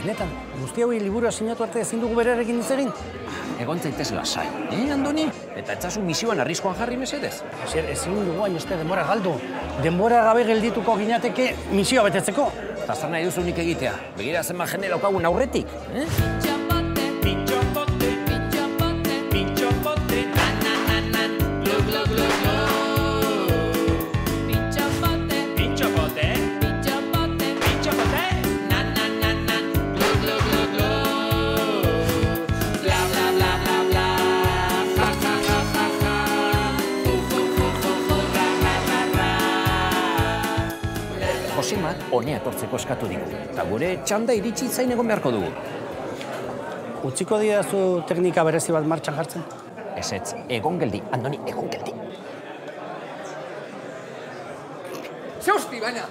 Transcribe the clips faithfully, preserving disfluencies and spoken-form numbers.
Benetan, guzti hau liburua sinatu arte ezin dugu berarekin hitz egin? Egon zaitez lasai, eh, Andoni? Eta etzazu misioan arriskuan jarri mesedez. Asier, ezin dugu hain este denbora galdu. Denbora gabe geldituko ginateke misioa betetzeko. Eta zer nahi duzu nik egitea? Begira zenba jende daukagun aurretik, eh? Josemak honea etortzeko eskatu digu, eta gure txanda iritsi zain egon beharko dugu. Utziko didazu teknika berezi bat martxan jartzen? Ez ez, egon geldi, Andoni, egon geldi. Ze hosti, baina!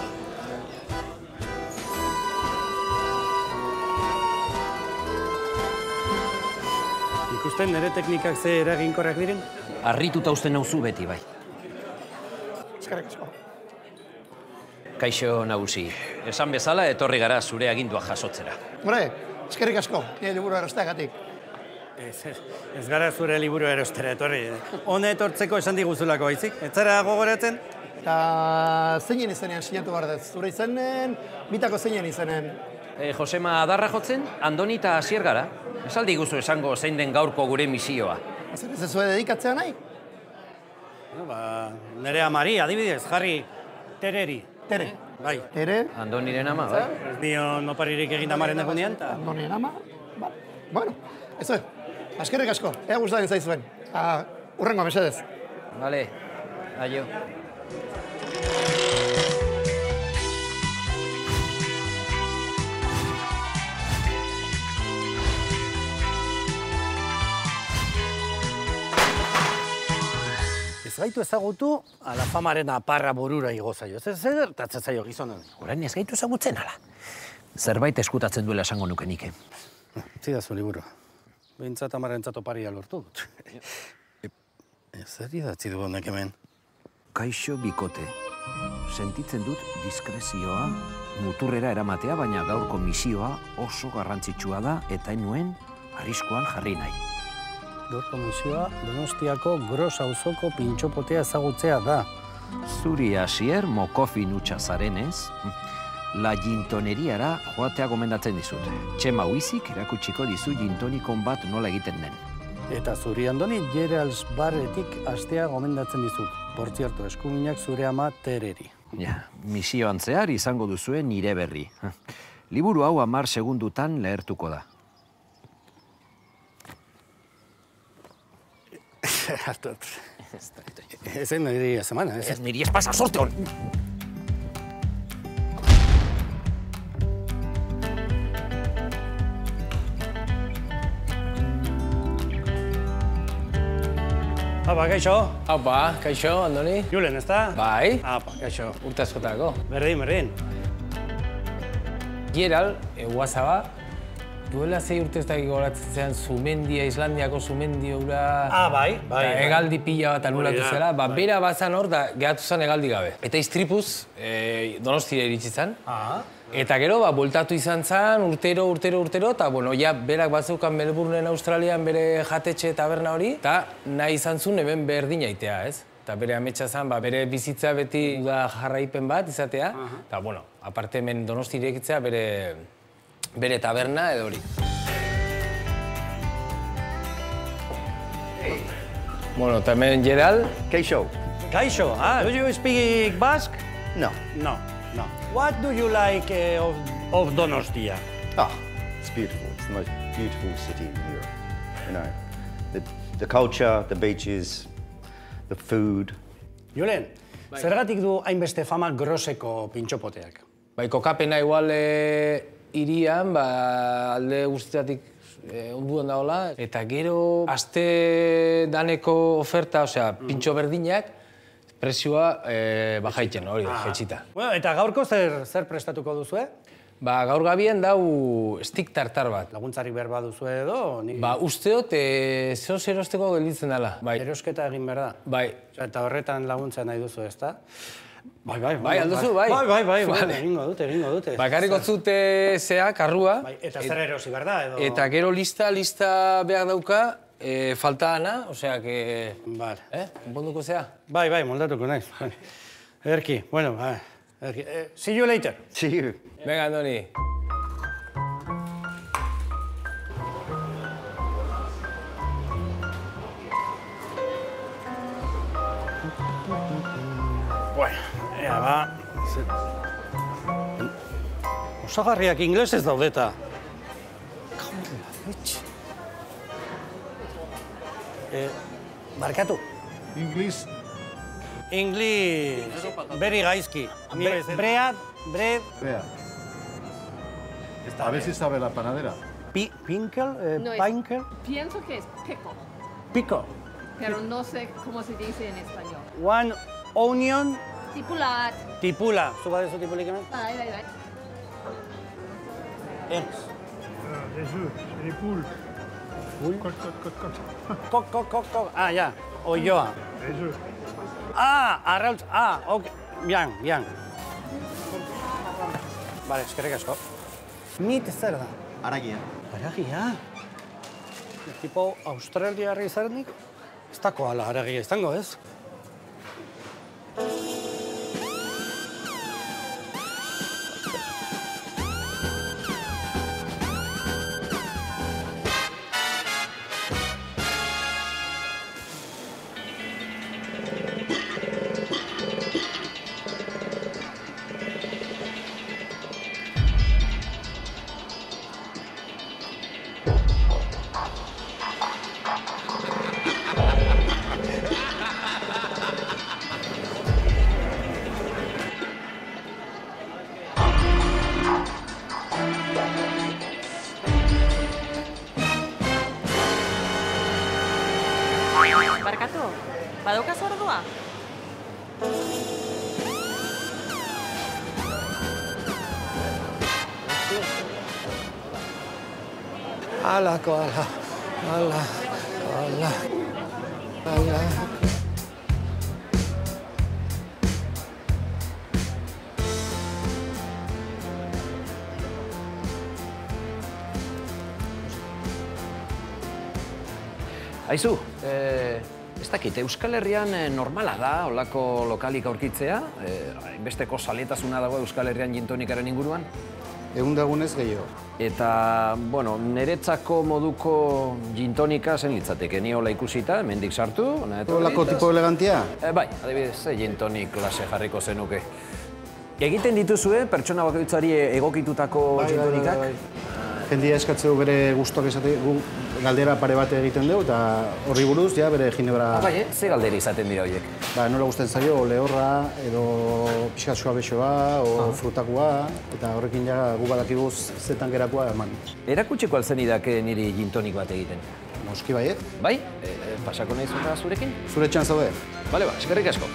Ikusten nire teknikak ze eraginkorrak diren? Harrituta usten nauzu beti, bai. Eskerrik asko. Kaixo nagusi, esan bezala etorri gara zure agindua jasotzera. Hore, eskerrik asko, nire liburu erosteagatik. Ez, ez, ez gara zure liburu erostera etorri. Hone etortzeko esan diguzulako baizik. Ez zara gogoratzen? Eta zeinen izenean sinatu behar dut, zure izenen, bitako zeinen izenen. E, Josema adarra jotzen, Andoni eta Asier gara. Esaldi guzu esango zein den gaurko gure misioa. Zer ez zuen dedikatzea nahi? No, ba, nire amari, adibidez, jarri tereri. Tere. Bai. Tere. Andoniren ama, bai. Ez dio noparirik egin damaren egunean, eta... Andonien ama. Ba. Bueno, ez zuen. Eskerrik asko, ea gustatzen zaizuen. Urrengo mesedez. Vale, aio. Ez gaitu ezagutu, ala famaren aparra burura igo zaio. Ez zer gertatzen zaio gizon hori. Orain ez gaitu ezagutzen, ala. Zerbait eskutatzen duela esango nuke nik. Zidazu liburu. Behintzat amarentzat oparia lortu dut. Zer idatzi du honek hemen? Kaixo bikote. Sentitzen dut diskrezioa, muturrera eramatea, baina gaurko misioa oso garrantzitsua da eta nuen arriskuan jarri nahi. Gaurko misioa Donostiako Gros auzoko pintxopotea ezagutzea da. Zuri Asier mokofin hutsa zarenez, la gintoneriara joatea gomendatzen dizut. Txema Huizik erakutsiko dizu gintonikon bat nola egiten den. Eta zuri Andoni Gerals Barretik astea gomendatzen dizut. Por cierto, eskuminak zure ama tereri. Ja, misioan zehar izango duzuen nire berri. Liburu hau hamar segundutan lehertuko da. Ez zen niri semana, ez? Ez niri espasa sorte hon! Apa, kaixo? Apa, kaixo, Andoni? Julen, ez da? Bai. Apa, kaixo. Urte askotako. Berdin, berdin. Geral, eguazaba, duela zei urte ez dakik goratzen zean Zumendia, Islandiako Zumendia ura... Ah, bai, bai. Eta hegaldi pila bat anulatu zela, ba, bera bazan hor da gehatu zen hegaldi gabe. Eta iztripuz, Donostira iritsi zen. Eta gero, ba, bueltatu izan zen, urtero, urtero, urtero, eta, bueno, ja, berak batzeukan Melbourneen Australian bere jatetxe taberna hori, eta nahi izan zuen hemen berdin aitea, ez? Eta bere ametsa zen, ba, bere bizitza beti da jarraipen bat izatea, eta, bueno, aparte hemen Donosti irekitzea bere, bere taberna edo hori. Bueno, eta hemen Geral. Kaixo. Kaixo, ah, do you speak Basque? No. No, no. What do you like uh, of, of Donostia? Ah, it's beautiful. It's the most beautiful city in Europe. You know, the, the culture, the beaches, the food. Julen, zergatik du hainbeste fama Groseko pintxopoteak? Bai, kokapena igual irian, ba, alde guztiatik onduan dagoela. Eta gero, aste daneko oferta, osea, pintxo berdinak, prezioa bajaitzen hori, jetxita. Bueno, eta gaurko zer, zer prestatuko duzue? Ba, gaur gabien dau stick tartar bat. Laguntzarik behar baduzue edo? Ni... Ba, usteot, zeo zerosteko gelditzen dela. Bai. Erosketa egin behar da? Bai. Eta horretan laguntza nahi duzu, ezta? Bai, bai, Bai, alduzu, bai? Bai, bai, bai, Vale. egingo dute, egingo dute. Bakarrik otzute zea, karrua. Bai, eta zer erosi, berda? Edo... Eta gero lista, lista behar dauka, eh, falta ana, osea, que... Vale. Eh, bonduko zea? Bai, bai, moldatuko naiz. Erki, bueno, bai. Erki, eh, see you later. See you. Venga, Andoni. Bueno, ea, ba... Osagarriak inglesez daudeta. Eh, barkatu. English. English. Very gaizki. Bre- Bread, bread, Vea. A ver si sabe la panadera. pi, pinkle, eh, No es- pinkle, Pienso que es pickle, pico. pero no sé cómo se dice en español. One onion, Tipulat. tipula. Zuk badezu tipulik hemen? Bai, bai, bai. Ez. Les œufs, les poules. Poules. Coq, coq, coq, coq. Kok, kok, kok, kok. Ah, ja. Oioa. Les œufs. Ah, arrautz. Ah, ok. Bien, bien. Vale, eskerrik asko. Mit zer da? Aragia. Haragia? Tipo australiarri izarenik? Ez dako ala haragia izango, ez? Barkatu, badauka ordua? Alako, ala, ala, ala, ala. Aizu, eh, ez dakit, Euskal Herrian eh, normala da olako lokalik aurkitzea? Eh, besteko saletasuna dago Euskal Herrian gintonikaren inguruan? Egun dagunez gehiago. Eta, bueno, niretzako moduko gintonika zen litzateke, ni hola ikusita, hemendik sartu. Olako tipo elegantia? E, bai, adibidez, ze gintonik klase jarriko zenuke. Egiten dituzue pertsona bakoitzari egokitutako gintonikak? Jendia eskatzeu bere gustuak esate, gu galdera pare bat egiten dugu, eta horri buruz, ja, bere ginebra... Ah, bai, eh? Ze galdera izaten dira horiek? Ba, nola gusten zaio, lehorra, edo pixkat suabexoa, o frutakoa, eta horrekin ja gu badakiguz zetan gerakoa eman. Erakutsiko altzen idake niri gintonik bat egiten? Noski baiet. Bai? E, e, pasako nahi zuta zurekin? Zure txan zaude? Bale, ba, eskerrik asko.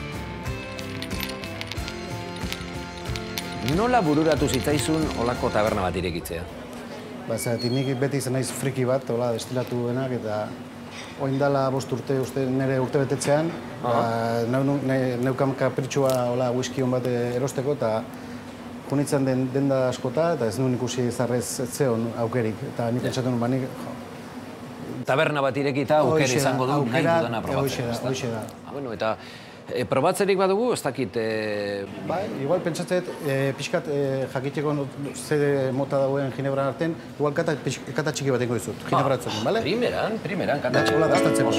Nola bururatu zitzaizun olako taberna bat irekitzea? Ba, zeratik nik beti izan naiz friki bat, hola, destilatu denak, eta oin dala bost urte, uste nire urte betetzean, ba, neukan kapritxua, hola, whisky hon bat erosteko, eta junitzen den denda askota, eta ez nuen ikusi zarrez zeon aukerik, eta nik pentsatu nuen, ba, nik... Taberna bat irekita aukera izango du nahi dudana probatzea. Hoxe da, hoxe da. Bueno, eta e, probatzerik badugu, ez dakit... E... Bai, igual pentsatzet, e, pixkat e, jakiteko ze mota dagoen ginebran artean, igual kata, kata txiki bat ingo dizut, ginebra atzokin, bale? Primeran, primeran, kata txiki Hola, bat. dastatzeko.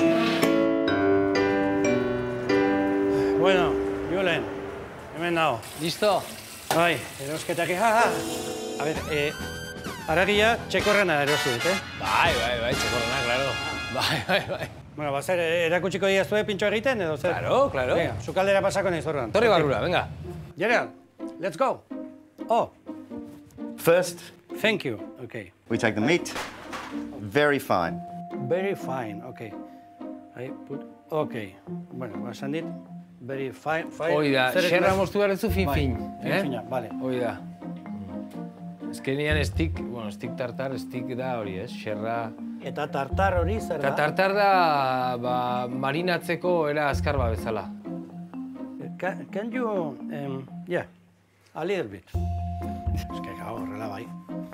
Bueno, Julen, hemen nago. Listo? Bai, erosketak, ha, ha. A ver, eh, haragia txekorrena erosi dut, eh? Bai, bai, bai, txekorrena, claro. Bai, bai, bai. Bueno, ba, zer, erakutsiko diazue pintxo egiten, edo zer? Claro, claro. Venga, sukaldera pasako nahi zorran. Torri barrura, venga. Gerald, let's go. Oh, First, thank you, okay. we take the meat, very fine. Very fine, okay. I put, okay. Bueno, ba, esan dit, very fine, fine. Hoi da, Zer xerra esan- moztu behar duzu fin-fin. Bai, fin-fina, bale. Hoi da. Ez que nian stick, bueno, stick tartar, stick da hori, ez? Xerra... Eta tartar hori zer da? Eta tartar da, ba, marinatzeko era azkar ba bezala. Can, can you, um, yeah, a little bit. Es que gau, horrela bai.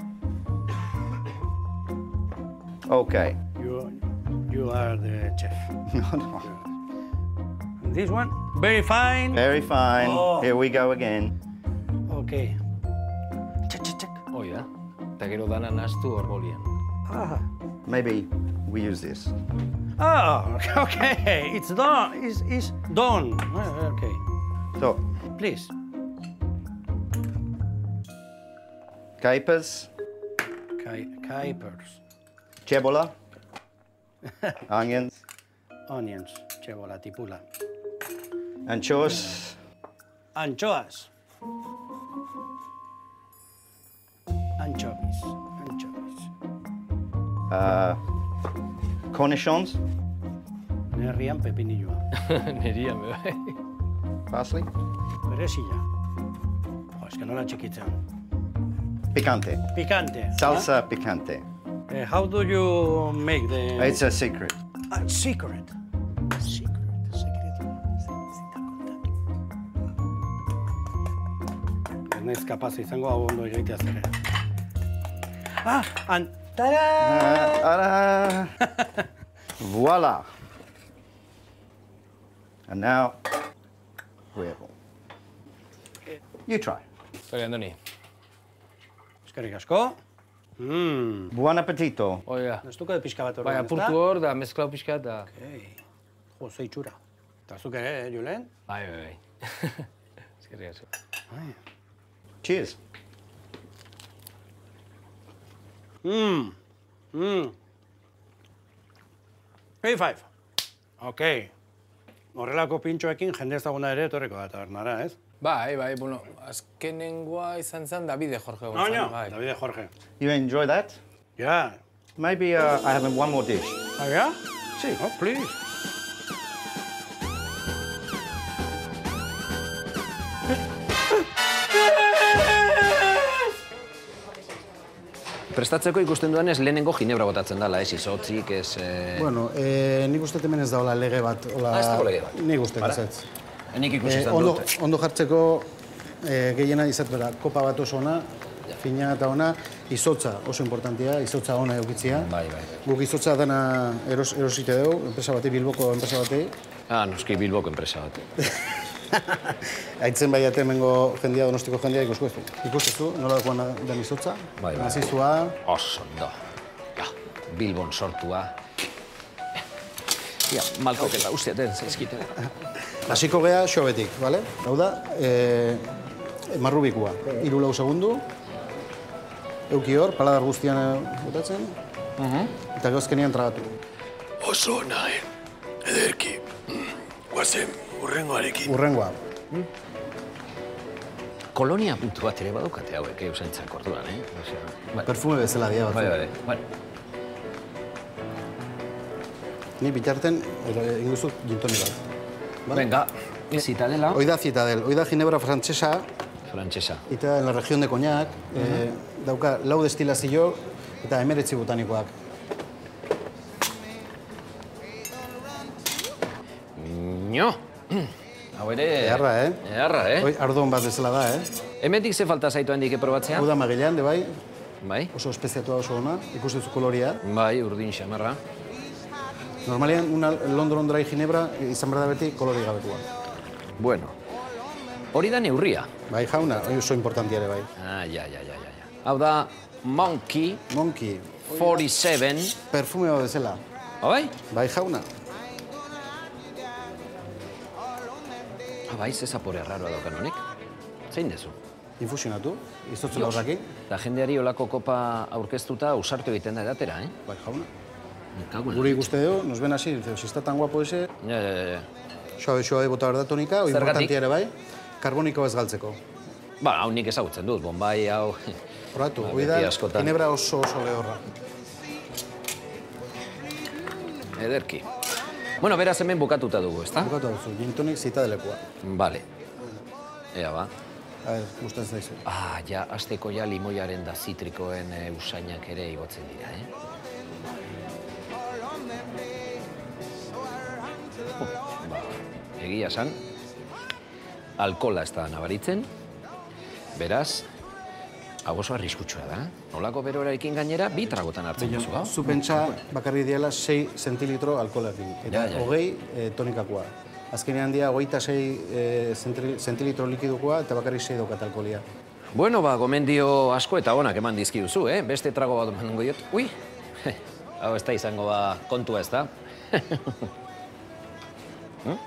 Okay. You, you are the chef. No, no. And this one, very fine. Very fine. Oh. Here we go again. Okay. Check, check, check. Hoi da. Eta gero dana nahastu hor bolian. Ah. Maybe we use this. Oh, okay. It's done. It's, it's done. Ah, okay. So, Please. capers, Ki Capers. cebola, onions, Onions. Cebola, tipula. anchoas, Anchoas. Anchovies. Anchovies. uh, cornichons, Herrian pepinilloa. Nerian, bai. parsley, Perezilla. Jo, es que nola txikitzean. picante, Picante. salsa picante. Uh, how do you make the... It's a secret. Ah, secret. Secret. Secreto. Ez naiz kapaz izango hau ondo egitea zere. Ah, an... Tada! Uh, ta-da! Voila. And now, huevo. You try. Sorry, Andoni. Eskerrik asko. Mm. Buon appetito. Hoi da. Nestuko de pixka bat Bai, horrean, apurtu hor, da mezklau pixka eta... Okay. Jo, ze itxura. Eta zuk ere, eh, Julen? Bai, bai, bai. Eskerrik asko. Cheers. Mmm. Mmm. A five. Okay. Horrelako pintxoekin jende ezaguna ere etorriko da tabernara, ez? Bai, bai, bueno, azkenengoa izan zen Davide Jorge González. Baina, Bai. Davide Jorge. You enjoy that? Yeah. Maybe uh, I have one more dish. Ah, yeah? Sí. Oh, please. Prestatzeko ikusten duanez lehenengo ginebra botatzen dala, ez izotzik, ez... Eh... Bueno, eh, nik uste hemen ez daula lege bat. Ola... Ah, ez dago lege bat. Nik uste ez ez. Nik ikusi Eh, izan ondo, dut. ondo jartzeko eh, gehiena izat bera, kopa bat oso ona, fina eta ona, izotza oso importantia, izotza ona eukitzia. Bai, bai. Guk izotza dana eros, erosite dugu, enpresa bati, Bilboko enpresa bati. Ah, noski Bilboko enpresa bat. Aitzen bai ate hemengo jendia, Donostiko jendia ikusko ez du. Ikustezu, nola dagoan den izotza, Bai, bai. nazizua, Oso ondo. Ja, Bilbon sortua. Ja, malkok eta ustiaten zaizkite. hasiko gea xobetik, bale? Hau da, eh, marrubikua, hiru lau segundu, euki hor, paladar guztian eh, botatzen, eta gozkenian tragatu. Oso ona, eh? Ederki. Guazen, urrengoarekin. Urrengoa. Kolonia puntu bat ere badukate hauek, eh, usaintzak orduan, eh? Osea, bai. Perfume bezala dia Bai, batzu. bai, bai. Ni bitarten, inguzu gintoni bat. Vale? Venga, Citadela. Hoi da Citadel, hoi da ginebra frantsesa, Frantsesa. eta en la región de Cognac, eh, dauka lau destilazio eta emeretzi botanikoak. Nio. Hau ere... Eharra, eh? Eharra, eh? Hoi ardon bat bezala da, eh? Hemendik ze falta zaitu handik probatzea? Hau da Magellan, de bai, Bai? oso espeziatua oso ona, ikustezu koloria. Bai, urdin xamarra. Normalian, una London Dry Ginebra izan behar da beti kolori gabetua. Bueno, hori da neurria. Bai, jauna, hori oso importantia ere bai. Ah, ja, ja, ja, ja. ja. Hau da Monkey Monkey, forty-seven. perfume bat bezala. Ah, bai? Bai, jauna. Ah, bai, ze zapore arraroa daukan honek. Zein dezu? Infusionatu, izotzen horrakin. Da jendeari olako kopa aurkeztuta usartu egiten da edatera, eh? Bai, jauna. Kago en Gure la ikuste dugu, nos ven así, dice, si está tan guapo ese, Ja, ja, ja, ja. suave, suave bota behar da tonika, hoi Zergatik? importantia ere bai, karboniko ez galtzeko. Ba, hau nik ezagutzen dut, Bombay, hau... Horatu, Ba, hoi da, beti askotan. ginebra oso oso lehorra. Ederki. Bueno, beraz hemen bukatuta dugu, ezta? Bukatu duzu, gin tonic Citadelekoa. Vale. Ea, ba. A ver, gustatzen zaizu. Ah, ja, azteko ja limoiaren da zitrikoen e, usainak ere igotzen dira, eh? Oh, ba, egia esan, alkola ez da nabaritzen, beraz, hau oso arriskutsua da. Nolako beroarekin gainera, bi tragotan hartzen duzu, hau? Zu pentsa bakarri diela sei zentilitro alkoholarekin, eta Ja, ja. hogei eh, tonikakoa. Azkenean dia, hogeita sei eh, zentri- zentilitro likidukoa, eta bakarrik sei daukat alkoholia. Bueno, ba, gomendio asko eta onak eman dizkiduzu, eh? Beste trago bat emango diot. Ui, hau ez da izango ba kontua ez da. hm?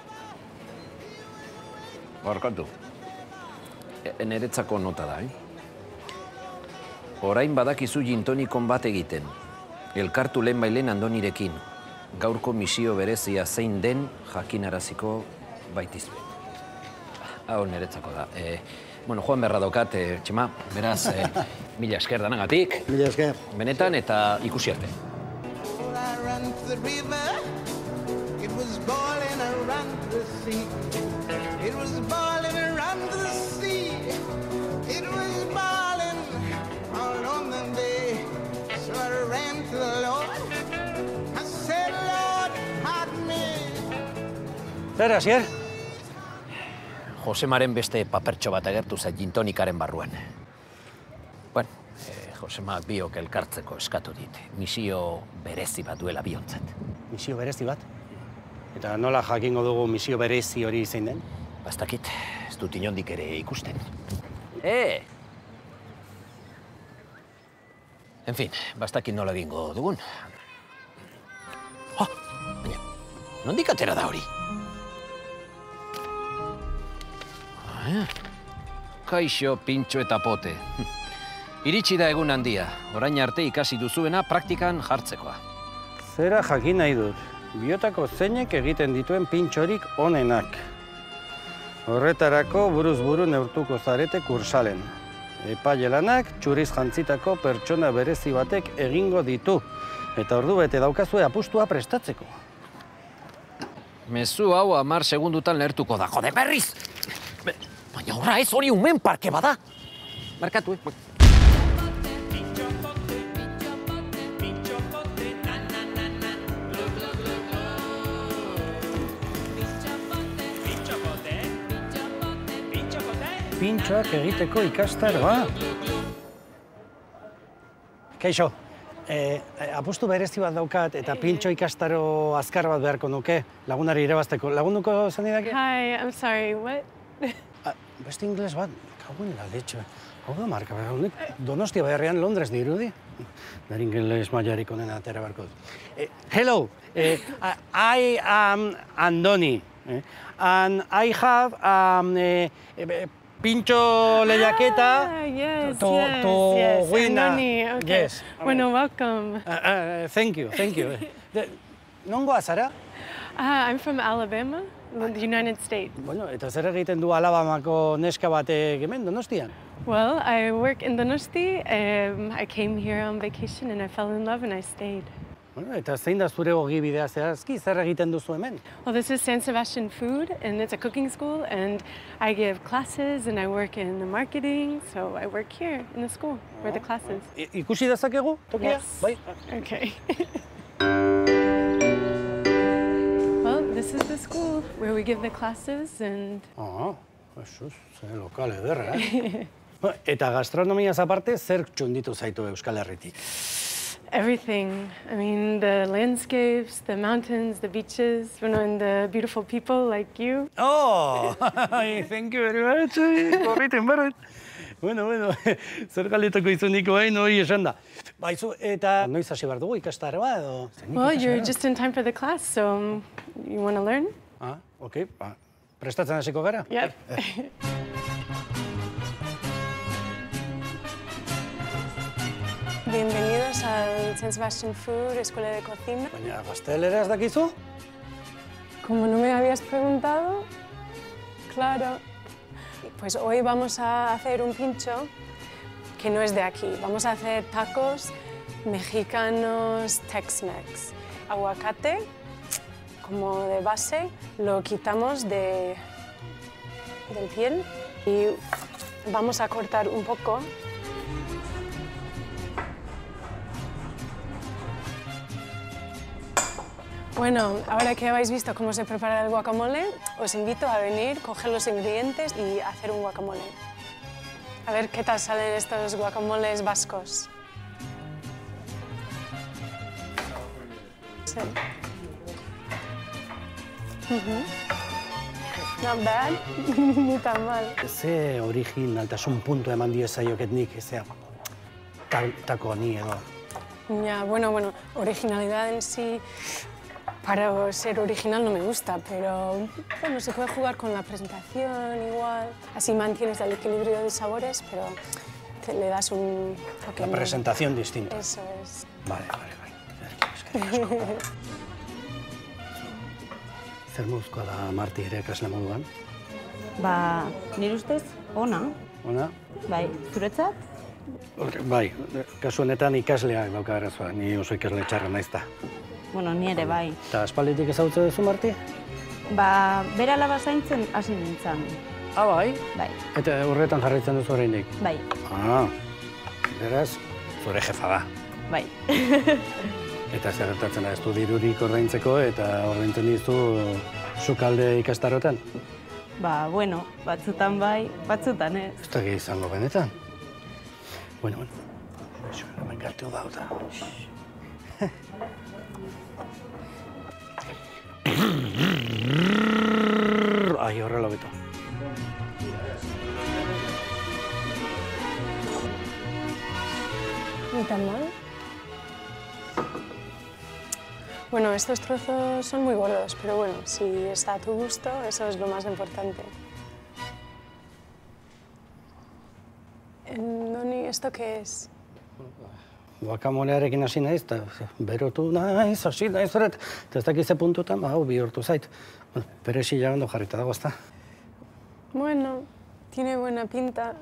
Barkatu. E, Neretzako nota da, eh? Orain badakizu gintonikon bat egiten. Elkartu lehen bailen Andonirekin. Gaurko misio berezia zein den jakinaraziko baitizue. Hau neretzako da. E, bueno, joan berra daukat, e, Txema, beraz, e, mila esker danagatik. Mila esker. Benetan eta ikusi arte. Zer, Asier? Josemaren beste papertxo bat agertu zait gintonikaren barruan. Bueno, eh, Josemak biok elkartzeko eskatu dit. Misio berezi bat duela biontzat. Misio berezi bat? Eta nola jakingo dugu misio berezi hori zein den? Bastakit, ez dut inondik ere ikusten. E! En fin, bastakit nola egingo dugun. Ha! Baina, nondik atera da hori? Ah, kaixo, pintxo eta pote. Iritsi da egun handia. Orain arte ikasi duzuena praktikan jartzekoa. Zera jakin nahi dut. Biotako zeinek egiten dituen pintxorik onenak. Horretarako buruz buru neurtuko zarete kursalen. Epaile-lanak txuriz jantzitako pertsona berezi batek egingo ditu. Eta ordu bete daukazue apustua prestatzeko. Mezu hau hamar segundutan lehertuko da. Jode, berriz! Be, baina horra ez hori umen parke bada. Markatu, eh? Pintxoak egiteko ikastaroa. Kaixo, eh, apustu berezi bat daukat eta pintxo ikastaro azkar bat beharko nuke lagunari irabazteko. Lagunduko zen didake? Hi, I'm sorry, what? Ah, beste ingles bat, kauen la leche. Hau da marka, honek Donostia beharrean Londres dirudi. Dar ingeles mailarik onena atera beharko dut. Eh, hello, eh, I am Andoni. Eh, and I have um, eh, eh, Pintxo lehiaketa. Ah, yes, to, yes, to yes. win a- Andoni, okay. Yes. Bueno, welcome. Uh, uh, thank you, thank you. The, nongoa zara? Uh, I'm from Alabama, the United States. Bueno, eta zer egiten du Alabamako neska batek hemen Donostian? Well, I work in Donosti. Um, I came here on vacation and I fell in love and I stayed. Bueno, eta zein da zure ogibidea zehazki, zer egiten duzu hemen? Well, this is San Sebastian Food, and it's a cooking school, and I give classes, and I work in the marketing, so I work here in the school, where the classes. I, ikusi dezakegu, tokia? Yes. Bai. Okay. Well, this is the school, where we give the classes, and... Ah, Jesus, ze lokal ederra, eh? Eta gastronomiaz aparte, zer txunditu zaitu Euskal Herritik? Everything. I mean, the landscapes, the mountains, the beaches, you know, and the beautiful people like you. Oh, thank you very much. Korriten barret. Bueno, bueno, zer galdetako izuniko hain hori esan da. Baizu, eta noiz hasi behar dugu ikastaroa edo? Well, you're just in time for the class, so um, you want to learn? Ah, ok, ba, prestatzen hasiko gara? Yep. Bienvenidos al San Sebastian Food, Escuela de Cocina. Baina, gazteleraz dakizu? Como no me habías preguntado, claro. Pues hoy vamos a hacer un pincho que no es de aquí. Vamos a hacer tacos mexicanos Tex-Mex. Aguacate, como de base, lo quitamos de, del piel y vamos a cortar un poco. Bueno, ahora que habéis visto cómo se prepara el guacamole, os invito a venir, coger los ingredientes y hacer un guacamole. A ver qué tal salen estos guacamoles vascos. Sí. Uh-huh. Not bad, ni tan mal. Ze originaltasun puntu eman diezaioket nik, ezea, tako ni edo. Ya, bueno, bueno, originalidad en sí, para ser original no me gusta, pero bueno, se puede jugar con la presentación igual. Así mantienes el equilibrio de sabores, pero te, le das un toque. La presentación distinta. Eso es. Vale, vale, bai. Zer moduzkoa da Marti ere ikasle moduan? Ba, nire ustez, ona. Ona? Bai, zuretzat? Bai, kasu honetan ikasleak dauka arazoa, ni oso ikasle txarra naizta. Bueno, ni ere bai. Eta aspalditik ezagutzen duzu, Marti? Ba, bere alaba zaintzen hasi nintzen. Ah, bai? Bai. Eta horretan jarraitzen duzu oraindik? Bai. Ah, beraz, zure jefa da. Bai. Eta zer gertatzen da, ez du dirurik ordaintzeko eta ordaintzen dizu sukalde ikastarotan? Ba, bueno, batzutan bai, batzutan ez. Ez da gehi izango benetan. Bueno, bueno. Eso, hemen gertu dauta. Ai, horrela beto. Ni tan mal. Bueno, estos trozos son muy gordos, pero bueno, si está a tu gusto, eso es lo más importante. Doni, ¿esto qué es? Guakamolearekin hasi naiz, eta berotu naiz, hasi naiz, eta ez dakiz ze puntutan, hau bihurtu zait. Perexila ondo jarrita dago, ezta? Bueno, tiene buena pinta.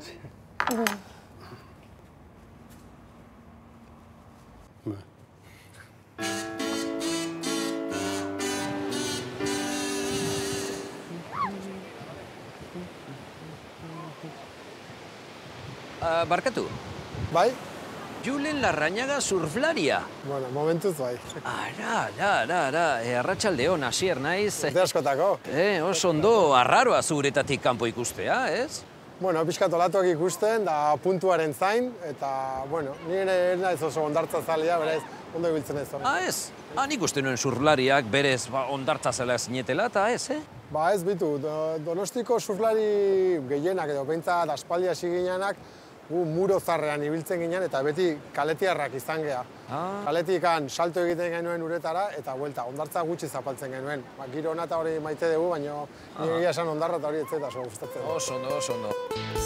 Uh, barkatu. Bai? Julen Larrañaga surflaria. Bueno, momentuz bai. Ara, da, da, da, e, arratsaldeon hasier naiz. Urte askotako. Eh, oso ondo arraroa zuretatik kanpo ikustea, ez? Bueno, pixkat olatuak ikusten, da puntuaren zain, eta, bueno, nire naiz oso ondartza zalea, berez, ondo ibiltzen ez hori. Ah, ez? Ah, nik uste nuen surflariak berez ba, ondartza zela zinetela, eta ez, eh? Ba ez, bitu, do, donostiko surflari gehienak edo behintzat aspaldi hasi ginenak, gu muro zarrean ibiltzen ginen eta beti kaletiarrak izan geha. Ah. Kaletikan salto egiten genuen uretara eta buelta, ondartza gutxi zapaltzen genuen. Ba, giro hona eta hori maite dugu, baina nire egia esan ondarra eta hori ez eta oso gustatzen. Oso ondo, oso ondo.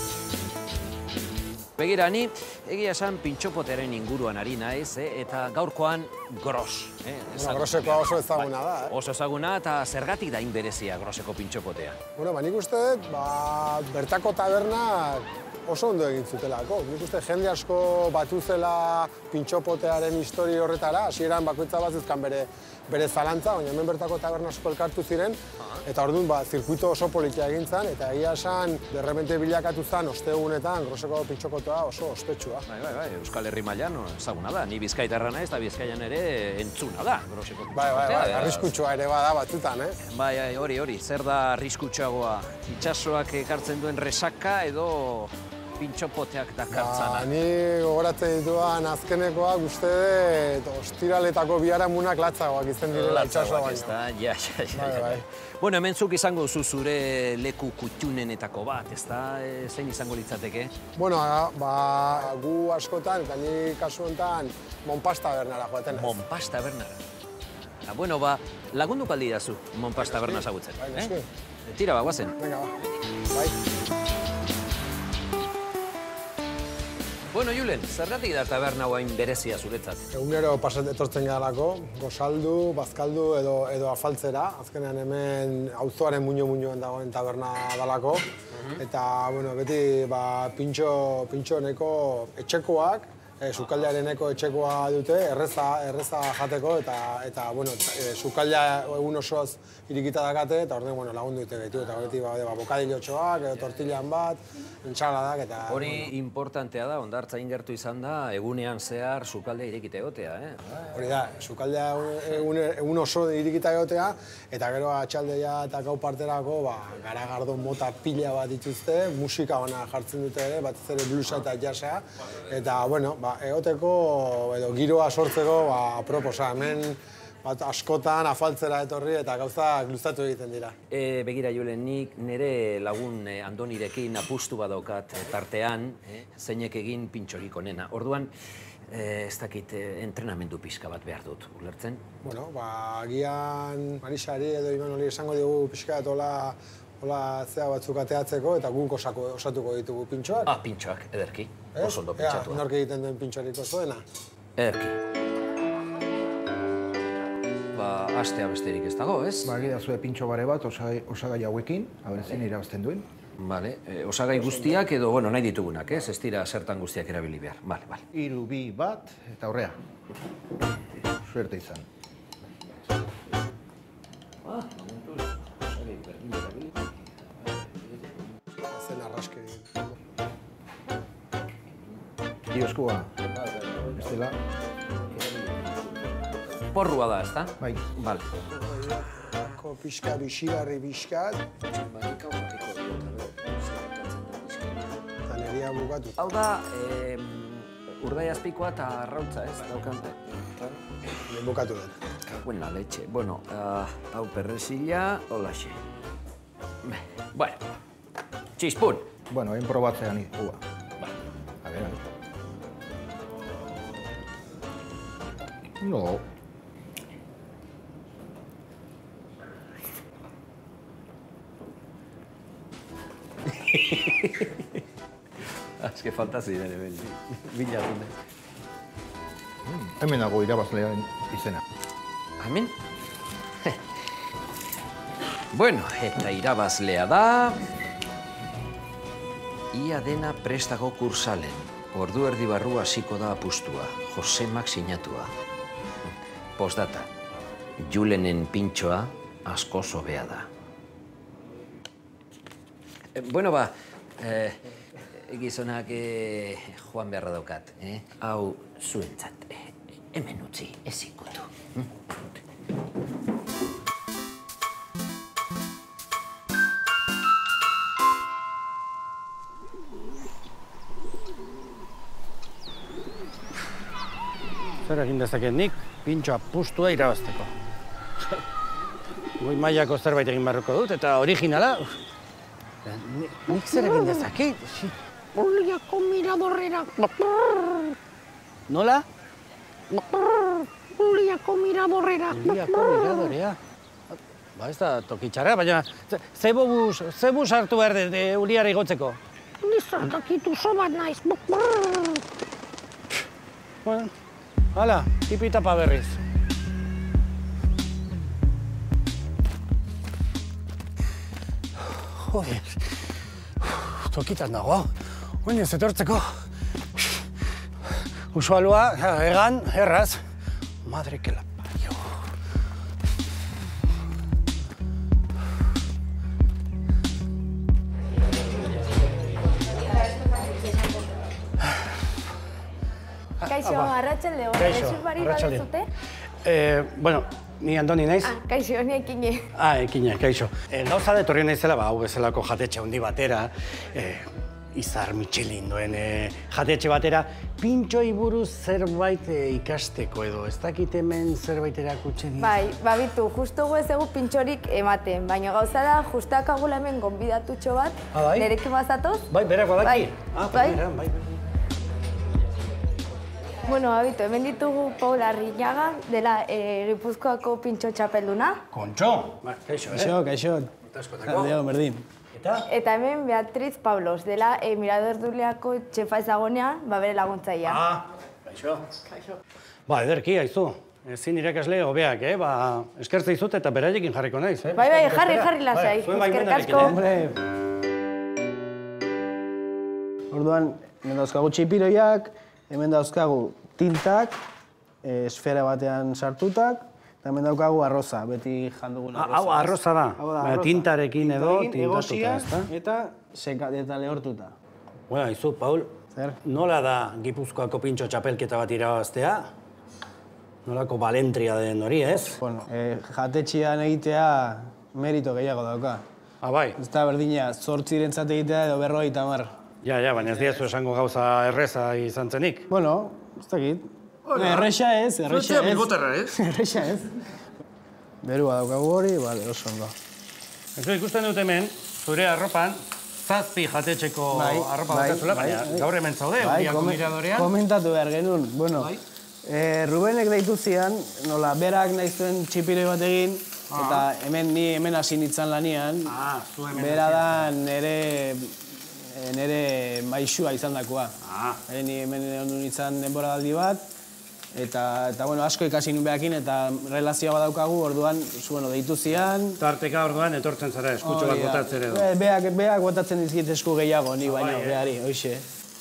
Begira, ni egia esan pintxopotearen inguruan ari naiz, eh? Eta gaurkoan gros. Eh? Bueno, grosekoa oso ezaguna da, eh? Oso ezaguna eta zergatik da inberezia groseko pintxopotea. Bueno, ba, nik uste dut, ba, bertako tabernak oso ondo egin zutelako. Nik uste jende asko batu zela pintxopotearen histori horretara, hasieran bakoitza bazuzkan bere, bere zalantza, baina hemen bertako taberna asko elkartu ziren, eta orduan ba, zirkuito oso politia egin zen, eta egia esan, derrepente bilakatu zen ostegunetan groseko pintxopotea oso ospetsua. Bai, bai, bai, Euskal Herri mailan ezaguna da, ni Bizkaitarra naiz eta Bizkaian ere entzuna da groseko pintxopotea. Bai, bai, bai, arriskutsua ere bada batzutan, eh? Bai, bai, hori, hori, zer da arriskutsuagoa? Itsasoak ekartzen duen resaka edo pintxopoteak dakartzana? Ba, ni gogoratzen dituan azkenekoak uste dut ostiraletako biharamunak latzagoak izan direla itsasoa baino. Ja, ja, ja. Bai, bai. Bueno, hemen zuk izango zu zure leku kuttunenetako bat, ezta? E, zein izango litzateke? Bueno, ba, gu askotan, eta ni kasu honetan, Monpas tabernara joaten ez. Monpas tabernara? Ah, bueno, ba, lagundu paldi dazu Monpas taberna ezagutzen. Bai, neski. Eh? Tira, ba, guazen. Venga, ba. Bai. Bueno, Julen, zergatik da taberna guain berezia zuretzat? Egunero paset etortzen garalako, gozaldu, bazkaldu edo, edo afaltzera. Azkenean hemen auzoaren muino-muinoan dagoen taberna dalako. Eta, bueno, beti ba, pintxo, pintxo neko etxekoak sukaldeareneko etxekoa dute, erreza, erreza jateko, eta, eta bueno, sukaldea egun osoz irikita dakate, eta orden, bueno, lagundu dute gaitu, eta horretik, ba, ba, bokadilotxoak, edo tortillan bat, entzaladak, eta... Hori importantea da, hondartza ingertu izan da, egunean zehar sukaldea irikita egotea, eh? Hori da, sukaldea egun, egun oso irikita egotea, eta gero atxaldea eta gau parterako, ba, garagardo mota pila bat dituzte, musika ona jartzen dute ere, batez ere bluesa eta jazza, eta, bueno, ba, egoteko, edo giroa sortzeko, ba, proposa, hemen bat askotan afaltzera etorri eta gauzak luztatu egiten dira. E, begira, Julen, nik nire lagun eh, Andonirekin apustu badaukat eh, tartean, eh, zeinek egin pintxorik onena. Orduan, eh, ez dakit eh, entrenamendu pixka bat behar dut, ulertzen? Bueno, ba, agian Marisari edo Imanoli esango diogu pixka bat hola hola zea batzuk ateatzeko eta guk osako, osatuko ditugu pintxoak. Ah, pintxoak, ederki. Eh? Oso ondo pintxatua. Ea, nork egiten duen pintxorik osoena. Ederki. Ba, astea besterik ez dago, ez? Ba, egia zue pintxo bare bat osagai, osagai hauekin, haber zein irabazten duen. Vale, e, osagai guztiak edo, bueno, nahi ditugunak, ez? Ez dira zertan guztiak erabili behar. Vale, vale. Hiru, bi, bat, eta horrea. Suerte izan. Ah, momentuz, osagai berdin erabili. Zen arraske. Dioskua. Bestela. Porrua da, ezta? Bai. Vale. Ko pixka, bixigarri pixkat. Eta neria bukatu. Hau da, eh, urdai azpikoa eta arrautza, ez? Daukan. Lehen bukatu dut. Buena leche. Bueno, uh, hau perrezilla, holaxe. Bueno, txispun. Bueno, egin probatzean ni. Ua. Ba. A ver, a ver. No. Ez que falta ziren, eben, bilatun. Hemen dago irabazlearen izena. Hemen? Bueno, eta irabazlea da... Ia dena prestago kursalen. Ordu erdi barru hasiko da apustua. Josemak sinatua. Postdata. Julenen pintxoa asko hobea da. Bueno, ba, eh, gizonak eh, joan beharra daukat. Eh? Hau zuentzat. Eh, hemen utzi, ez ikutu. Hm? Zer egin dezaket nik pintxoa pustua irabazteko. Goi mailako zerbait egin beharreko dut eta originala... Nik zer egin dezaket? Uliako miradorrera. Nola? Uliako miradorrera. Uliako miradorea? Ba ez da tokitxarra, baina zebus, zebus hartu behar de uliara igotzeko. Nizarkakitu sobat naiz. Bueno, hala, tipitapa berriz. Joder, tokitan dago, oin ez etortzeko. Usualua, egan, erraz. Madre que la parió. Kaixo, arratsalde hon, ez bari baduzute? Eh, bueno, ni Andoni naiz. Ah, kaixo, ni Ekine. Ah, Ekine, kaixo. Eh, gauza detorri naizela, ba, hau bezalako jatetxe handi batera, eh, Izar Michelin duen eh, jatetxe batera, pintxoi buruz zerbait eh, ikasteko edo, ez dakit hemen zerbait erakutsi dit? Bai, babitu, justu gu ez egu pintxorik ematen, baina gauza da, justak agula hemen gonbidatutxo bat, ah, bai? nerekin bazatoz? Bai, berak badaki? Bai. Ah, bai? Beran, bai, bai. Bueno, babitu, hemen ditugu Paula Arriñaga, dela eh, Gipuzkoako pintxo txapelduna. Kontxo! Ba, kaixo, eh? Kaixo, kaixo. Kaldeo, berdin. Eta? Eta hemen Beatriz Pablos, dela eh, Mirador Duleako txefa ezagonean, ba bere laguntzaia. Ah, kaixo. Kaixo. Ba, ederki, haizu. Ezin irakasle hobeak, eh? Ba, eskertze izut eta beraiekin jarriko naiz, eh? Bai, bai, jarri, jarri lasai. Eskerrik asko. Orduan, dauzkagu txipiroiak, hemen dauzkagu tintak, esfera batean sartutak, eta hemen daukagu arroza, beti jandugun arroza. Hau arroza da, tintarekin edo tintatuta, ezta? Eta seka, eta lehortuta. Bueno, izu, Paul, nola da Gipuzkoako pintxo txapelketa bat irabaztea? Nolako balentria den hori, ez? Bueno, jatetxean egitea merito gehiago dauka. Ah, bai? Ez da berdina, zortzirentzat egitea edo berroi tamar. Ja, ja, baina ez diazu esango gauza erreza izan zenik. Bueno, ez dakit. Erresa ez, erresa ez. Bilbotarra, ez? Erresa ez. Berua daukagu hori, bale, oso ondo. Ez ikusten dut hemen, zure arropan, zazpi jatetxeko arropa batzazula, baina gaur hemen zaude, Urriako Miradorean. Komentatu behar genuen, bueno, Rubenek deitu zian, nola, berak nahi zuen txipiroi bat egin, eta hemen ni hemen hasi nintzen lanian, bera da nire nire maixua izan dakoa. Ni hemen ondu nintzen denboraldi bat, eta, bueno, asko ikasi nun behakin, eta relazioa badaukagu, orduan, bueno, deitu zian. Tarteka orduan etortzen zara, eskutxo bat botatzen edo. Beak, beak botatzen dizkit esku gehiago, ni baino, behari, hoxe.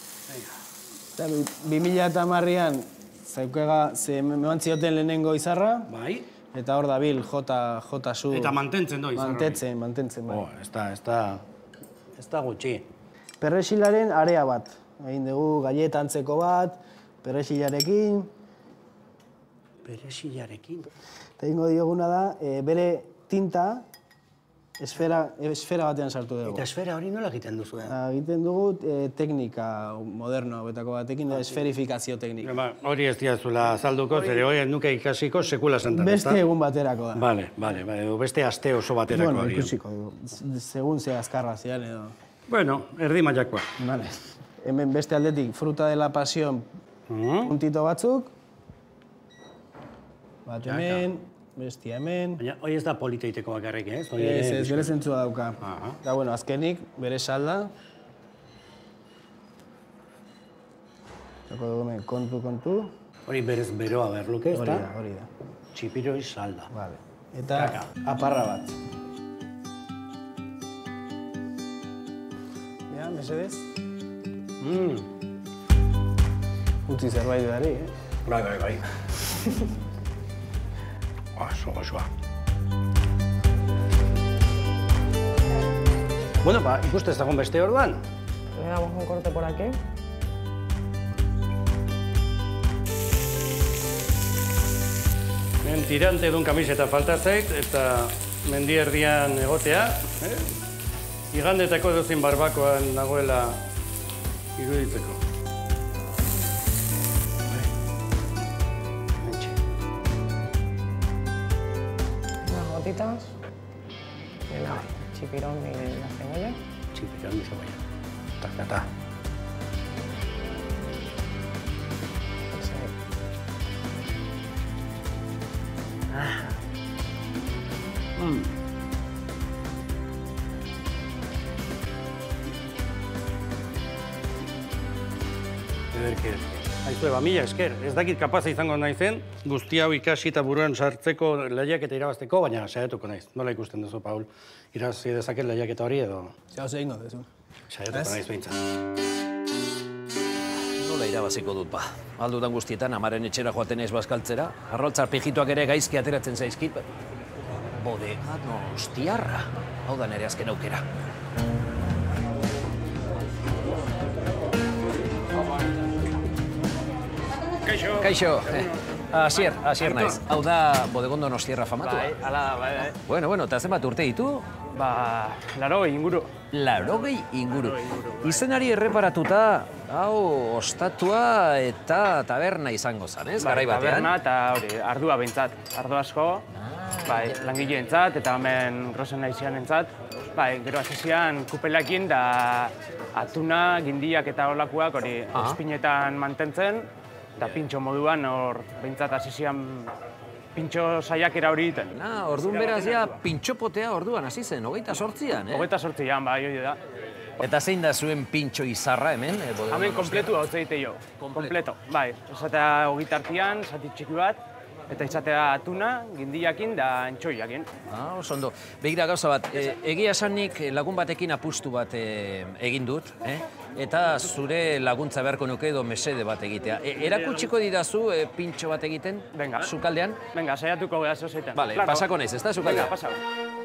Eta bi mila eta hamarrean, zaukega, ze meman zioten lehenengo izarra. Bai. Eta hor dabil, jota, jota zu. Eta mantentzen do izarra. Mantentzen, mantentzen, bai. Ez da, ez da, ez da gutxi. Perrexilaren area bat. Egin dugu galleta antzeko bat, perrexilarekin. Perexilarekin. Eta egingo dioguna da, bere tinta esfera batean sartu dugu. Eta esfera hori nola egiten duzu? Egiten dugu teknika moderno betako batekin, da esferifikazio teknika. Hori ez diazula azalduko, zere hori nuke ikasiko sekula santan. Beste egun baterako da. Bale, bale, beste aste oso baterako. Bueno, ikusiko dugu, segun ze azkarra zian edo. Bueno, erdi mailakoa. Bale. Hemen beste aldetik, fruta de la pasión puntito batzuk. Bat hemen, bestia hemen. Baina, hori ez da politeiteko bakarrik, ez? Ez, ez, bere zentzua dauka. Da, bueno, azkenik, bere salda. Zako dugu hemen, kontu, kontu. Hori berez beroa berluke, ez da? Hori da, hori da. Txipiroi salda. Vale. Eta aparra bat. Ja, mesedez? Utzi zerbait dari, eh? Bai, bai, bai. Oso, osoa. Bueno, ba, ikuste ez dagoen beste orduan. Le damos un corte por aquí. Men tirante edun kamiseta falta zait, eta mendi erdian egotea. Igandetako edozin barbakoan nagoela iruditzeko. Gotitas, el chipirón y la cebolla. Chipirón y cebolla. Tacatá. Ah. Mm. Ederki, Aizue, ba, mila esker. Ez dakit kapaza izango naizen, guzti hau ikasi eta buruan sartzeko lehiaketa irabazteko, baina saiatuko naiz. Nola ikusten duzu, Paul? Irabazi dezaket lehiaketa hori edo? Zehaz egingo duzu. Saiatuko naiz behintzat. Nola irabaziko dut, ba. Aldudan guztietan, amaren etxera joaten ez bazkaltzera. Arroltzar pijituak ere gaizki ateratzen zaizkit. Bodega Donostiarra. Hau da nere azken aukera. Kaixo. Kaixo. Asier, asier naiz. Hau da Bodegon Donostiarra famatua. Bai, ala, bai, bai. Bueno, bueno, eta zenbat urte ditu? Ba, larogei inguru. Larogei inguru. Izenari erreparatuta, hau, ostatua eta taberna izango zan, ez? Garai batean. Taberna eta hori, ardua behintzat. Ardu asko, bai, langileentzat eta hemen Rosen naizianentzat. Bai, gero hasizian kupelakin da atuna, gindiak eta holakoak hori espinetan mantentzen. Eta pintxo moduan hor behintzat hasizian pintxo saiakera hori egiten. Na, orduan beraz ja pintxopotea orduan hasi zen, hogeita sortzian, eh? Hogeita sortzian, bai, hori da. Eta zein da zuen pintxo izarra hemen? Hemen kompletu hau zeite jo. Kompleto, bai. Esatea hogeita artian, zati txiki bat, Eta izatea atuna, gindiakin da antxoiakin. Ah, oso ondo. Begira gauza bat, e, egia esanik lagun batekin apustu bat e, egin dut, eh? Eta zure laguntza beharko nuke edo mesede bat egitea. E, erakutsiko didazu e, pintxo bat egiten, Venga. Sukaldean? Venga, saiatuko geha zozetan. Vale, claro. Pasako naiz, ez da, sukaldean? Venga, pasako.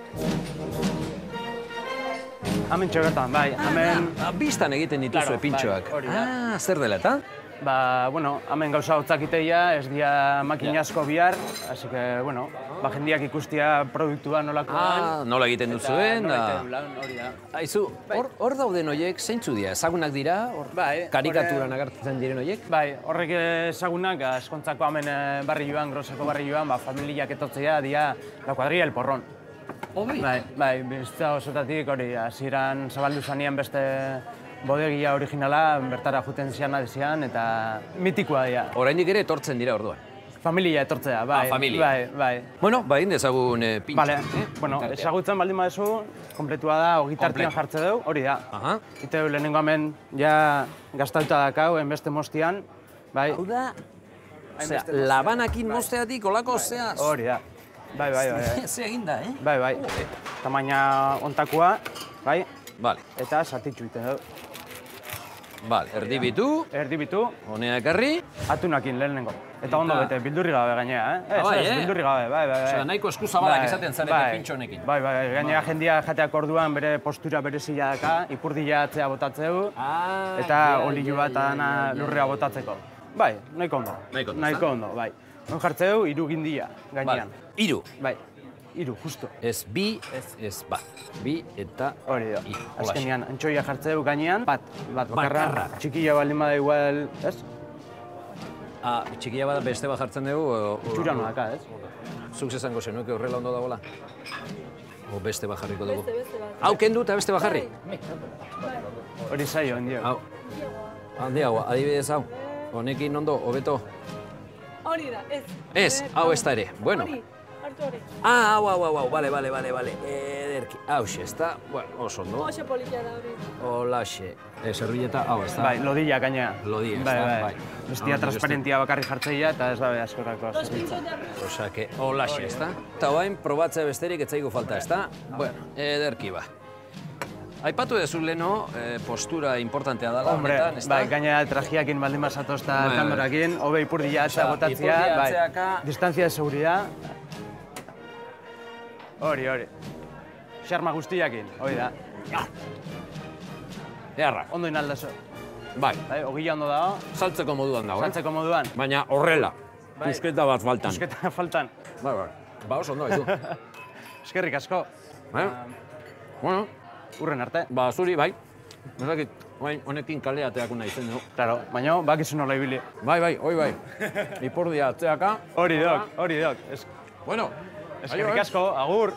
Hemen txogertan, bai, hemen... Ah, biztan egiten dituzue Claro, pintxoak. bai, hori da. Ah, zer dela, eta? Ba, bueno, hemen gauza hotzak iteia, ez dia makina asko bihar, así que, bueno, ba, jendiak ikustia produktua nolakoan. Ah, nola egiten duzuen, Nola da... egiten dulan, hori da. Aizu, hor, hor dauden horiek, zeintzu dira? Ezagunak dira? Hor, bai, karikaturan agertzen diren horiek? Bai, horrek ezagunak, eskontzako hemen eh, barri joan, groseko barri joan, ba, familiak etotzea, dia, la cuadrilla el porrón. Obi? Bai, bai, bizta osotatik hori, hasieran zabaldu zanean beste bodegia originala, bertara juten zian adezian, eta mitikoa dira. Oraindik ere etortzen dira orduan. Familia etortzea, bai. Ah, familia. Bai, bai. Bueno, ba, egin dezagun eh, pintxo. Vale, eh? bueno, Bitartean. ezagutzen baldin badezu, kompletua da, ogitartian jartze dugu, hori da. Aha. Ite lehenengo hemen, ja, gaztauta dakau, enbeste mostian, bai. Hau da, osea, labanakin mosteatik olako zeaz. Hori da. Bai, bai, bai. Ze egin da, eh? Bai, bai. Tamaina ontakoa, bai. Vale. Eta satitxu iten dugu. Vale, erdibitu. Erdibitu. Honea ekarri. Atunakin lehenengo. Eta ondo bete, bildurri gabe gainea, eh? Ah, bai, Ez, ez, eh? bildurri gabe, bai, bai, bai. Osea, nahiko eskuzabalak Bai, izaten zarete bai. pintxo honekin. Bai, bai, gainea jendia jateak orduan bere postura berezia daka, ipurdila atzea botatzeu, Ah, eta ja, olilu ja, bat ja, dana ja, ja. lurrea botatzeko. Bai, nahiko ondo. Nahiko ondo, Nahiko ondo, bai. Non jartzeu, hiru gindia gainean. Vale. Hiru. Bai, hiru, justo. Ez bi, ez, ez bat. Bi eta Hori da. hiru. Azkenean, antxoia jartzeu gainean, bat, bat bakarra. Bakarra. Txikia baldin bada igual, ez? Ah, txikia bada beste bat jartzen dugu. o- o- Txura noaka, ez? Zuk esango zenuke horrela ondo dagoela? O beste bat jarriko dugu? Hau kendu eta beste bat jarri? Hori zaio, handio. Hau. Handiagoa, adibidez hau. Honekin ondo, hobeto. Hori da, ez. Ez, hau ez da ere. Bueno. Hori, hartu hori. Ah, hau, hau, hau, hau, bale, bale, bale, bale. Ederki, hauxe, ez da, bueno, oso ondo. Oso polita da hori. Olaxe. E, servilleta, hau, ez da. Bai, lodilla gainea. Lodilla, ez bai, da, bai. bai. Bestia Ah, transparentia bakarri jartzeia eta ez da be askorako zerbitza. Osa, que olaxe, ez da. Eta oain, probatzea besterik ez zaigu falta, ez da. Bueno, ederki ba. Aipatu dezu leno, eh, postura importantea dela, Hombre, honetan, ez da? bai, gainera trajiakin baldin basatozta Bai, bai. kamerakin, hobe ipurdila atzea Osea, botatzea, ipurdia bai. atzeaka- Distantzia de seguridad. Hori, hori. Xarma guztiakin, hori da. Earra. Ondo inaldazo. Bai. Bai, ogila ondo dago. Saltzeko moduan dago, eh? Saltzeko moduan. Baina horrela. Bai. Pusketa bat faltan. Pusketa faltan. Bai, bai. Ba, oso ondo, haizu. Eskerrik asko. Bai. Bueno. Urren arte. Ba, zuri, bai. Ezakit, oain, honekin kalea ateako nahi zen dugu. Claro, baina bakizu nola ibili. Bai, bai, hoi bai. Ipurdia atzeaka. Hori dok, hori dok. Es... Bueno. Eskerrik asko, agur.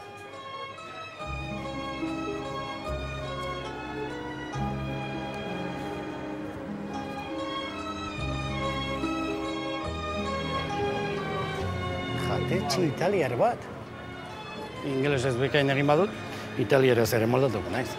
Jatetxe italiar bat. Ingeles ez bikain egin badut, italieraz ere moldatuko naiz.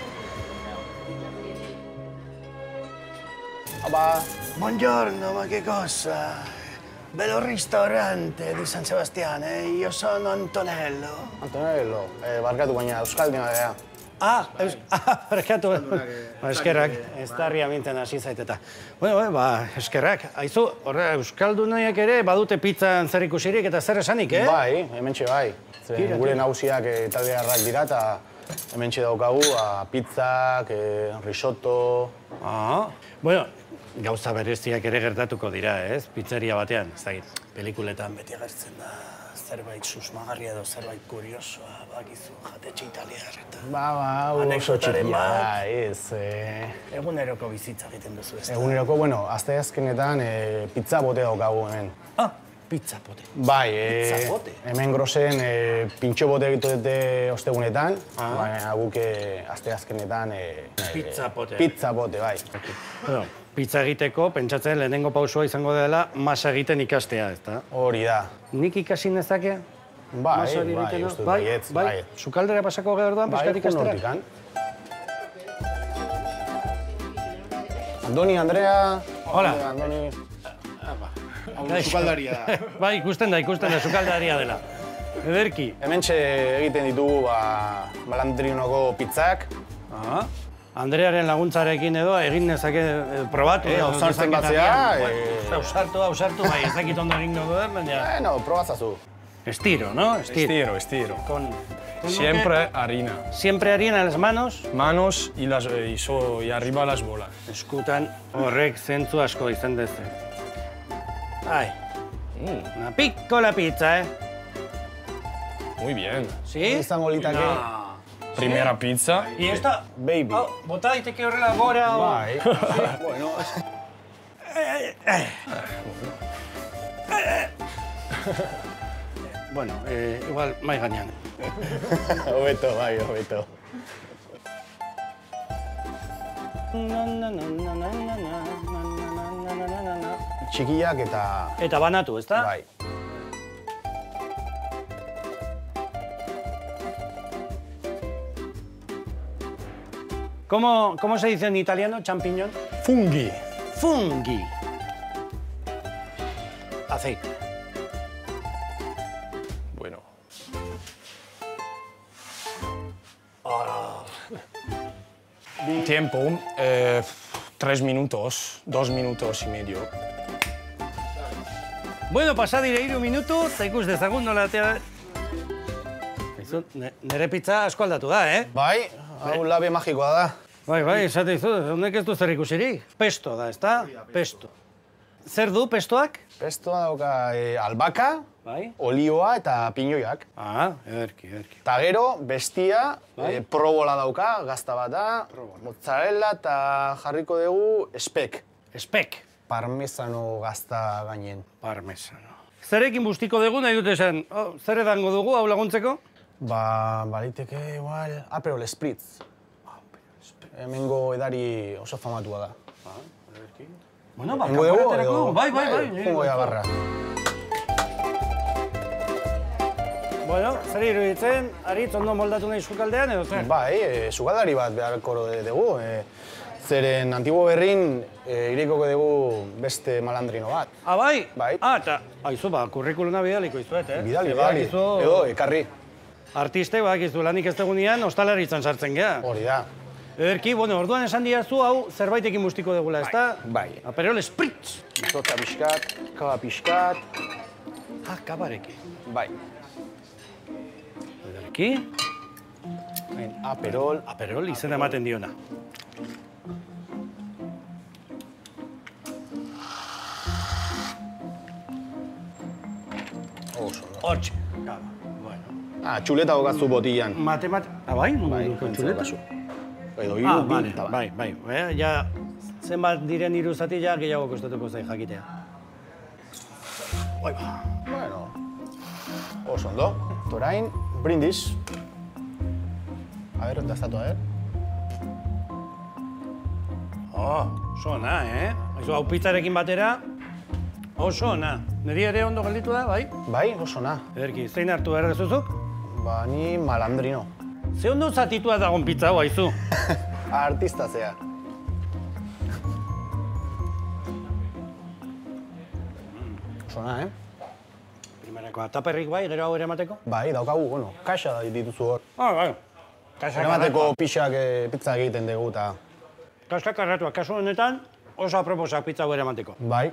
Aba. Buongiorno, ma che cosa? Bello ristorante di San Sebastian, eh? Io sono Antonello. Antonello, eh, barkatu baina euskaldina da. Ah, eus, ah, barkatu. Ba, eskerrak, ez da riaminten hasi zaiteta. Bueno, eh, ba, eskerrak. Aizu, horre, euskaldunaiak ere badute pizzan zer ikusirik eta zer esanik, eh? Bai, hementxe bai. Zeren Tira, gure tira. nagusiak eh, taldearrak dira eta hementxe daukagu ba, pizzak, eh, risotto. Ah, bueno, gauza bereziak ere gertatuko dira, ez? Pizzeria batean, ez dakit. Pelikuletan beti agertzen da zerbait susmagarria edo zerbait kuriosoa, bakizu, jatetxe italiar eta... Ba, ba, hau oso Anekdotaren txikia, bat. ez. Eh, Eguneroko bizitza egiten duzu, ez da? eguneroko, bueno, asteazkenetan eh, pizza bote daukagu hemen. Ah, pizza bote. Bai, eh, Pizza bote? hemen grosen eh, pintxo bote egitu dute ostegunetan, Ah. baina guk eh, asteazkenetan... Eh, Pizza bote. Pizza bote, bai. Bueno, pizza egiteko, pentsatzen lehenengo pausua izango dela masa egiten ikastea, ez da? Hori da. Nik ikasi nezake? Bai, Masa hori bai, egitena? uste dut bai, baietz, bai. bai. Sukaldera pasako gara orduan, Bai, pizkat ikastera? hortikan. Andoni, Andrea. Hola. Andoni. Hau sukaldaria da. Bai, ikusten da, ikusten da, sukaldaria dela. Ederki. Hementxe egiten ditugu ba, malandrinoko pizzak. Aha. Andrearen laguntzarekin edo egin nezake eh, probatu. Eh, ausartzen batzea. Eh... Ausartu, ausartu, bai, ez dakit ondo egin dugu den, baina... Bueno, probazazu. Estiro, ¿no? Estiro. Estiro, estiro. Con... Siempre harina. Siempre harina en las manos. Manos y, las, y, so, y arriba las bolas. Eskutan horrek zentzu asko izan dezu. Ai. Mm. Una piccola pizza, eh? Muy bien. ¿Sí? Izango litake. No. Primera ¿Sí? pizza. Y esta... Baby. Oh, bota daiteke horrela gora o... Bai. Sí. Bueno. Bueno, eh, igual mai gainean. Hobeto, bai, hobeto. Txikiak eta... Eta banatu, ezta? Bai. ¿Cómo, ¿Cómo se dice en italiano champiñón? Funghi. Funghi. Aceite. Bueno. Oh. Tiempo, eh, tres minutos, dos minutos y medio. Bueno, pasa dire hiru minutu, eta ikus dezagun nola atea... Nere pizza asko aldatu da, eh? Bai, hau labe magikoa da. Bai, bai, esate izu, honek ez du zer ikusirik. Pesto da, ezta? Pesto. Zer du pestoak? Pestoa dauka eh, albaka, bai? olioa eta piñoiak. Ah, ederki, ederki. Ta gero, bestia, bai? eh, probola dauka, gazta bat da, mozzarella eta jarriko dugu espek. Espek? Parmesano gazta gainen. Parmesano. Zerekin bustiko dugu nahi dute esan, oh, zer edango dugu hau laguntzeko? Ba, baliteke igual, Aperol Spritz. Hemengo edari oso famatua da. Ah, ederki. Bueno, ba, kanporaterako, bai, bai, bai. Jungo jagarra. Bueno, zer iruditzen, Aritz ondo moldatu nahi sukaldean edo zer? Bai, e, sukaldari bat beharko dugu. E, zeren Antibo Berrin e, irekoko dugu beste malandrino bat. Ah, bai? Bai. Ah, eta, aizu, ba, kurrikuluna bidaliko izuet, eh? Bidali, bidali. Edo, ekarri. Artistek, ba, izu, lanik ez tegunean, ostalaritzan sartzen geha. Hori da. Ederki, bueno, orduan esan diazu hau zerbaitekin bustiko degula, ezta? Bai. Aperol Spritz. Izotza pixkat, kaba pixkat. Ah, kabarekin. Bai. Ederki. Aperol. Aperol izena ematen diona. Oso. Hortxe. Bueno. Ah, txuleta hokazu botilan. Mate, mate. Ah, bai? Bai, txuleta? Edo hiru, ah, bi, vale, eta bai, bai. Eh, ja, zenbat diren hiru zati ja gehiago kostatuko zai jakitea. Bai, ba. Bueno, oso ondo. Torain, brindis. A ver, daztatu, a ver. Oh, oso ona, eh? Aizu, hau pizzarekin batera, oso ona. Neri ere ondo gelditu da, bai? Bai, oso ona. Ederki, zein hartu behar dezuzuk? Ba, ni malandrino. Ze ondo zatitua dagoen pizza hau, aizu? Artista zea. Oso ona, eh? Primerakoa, taperrik bai, gero hau ere emateko? Bai, daukagu, bueno, kaxa dituzu hor. Ah, bai. Eramateko pixak e, pizza egiten dugu eta... Kaskak arratuak, kasu honetan, oso aproposak pizza hau ere emateko. Bai.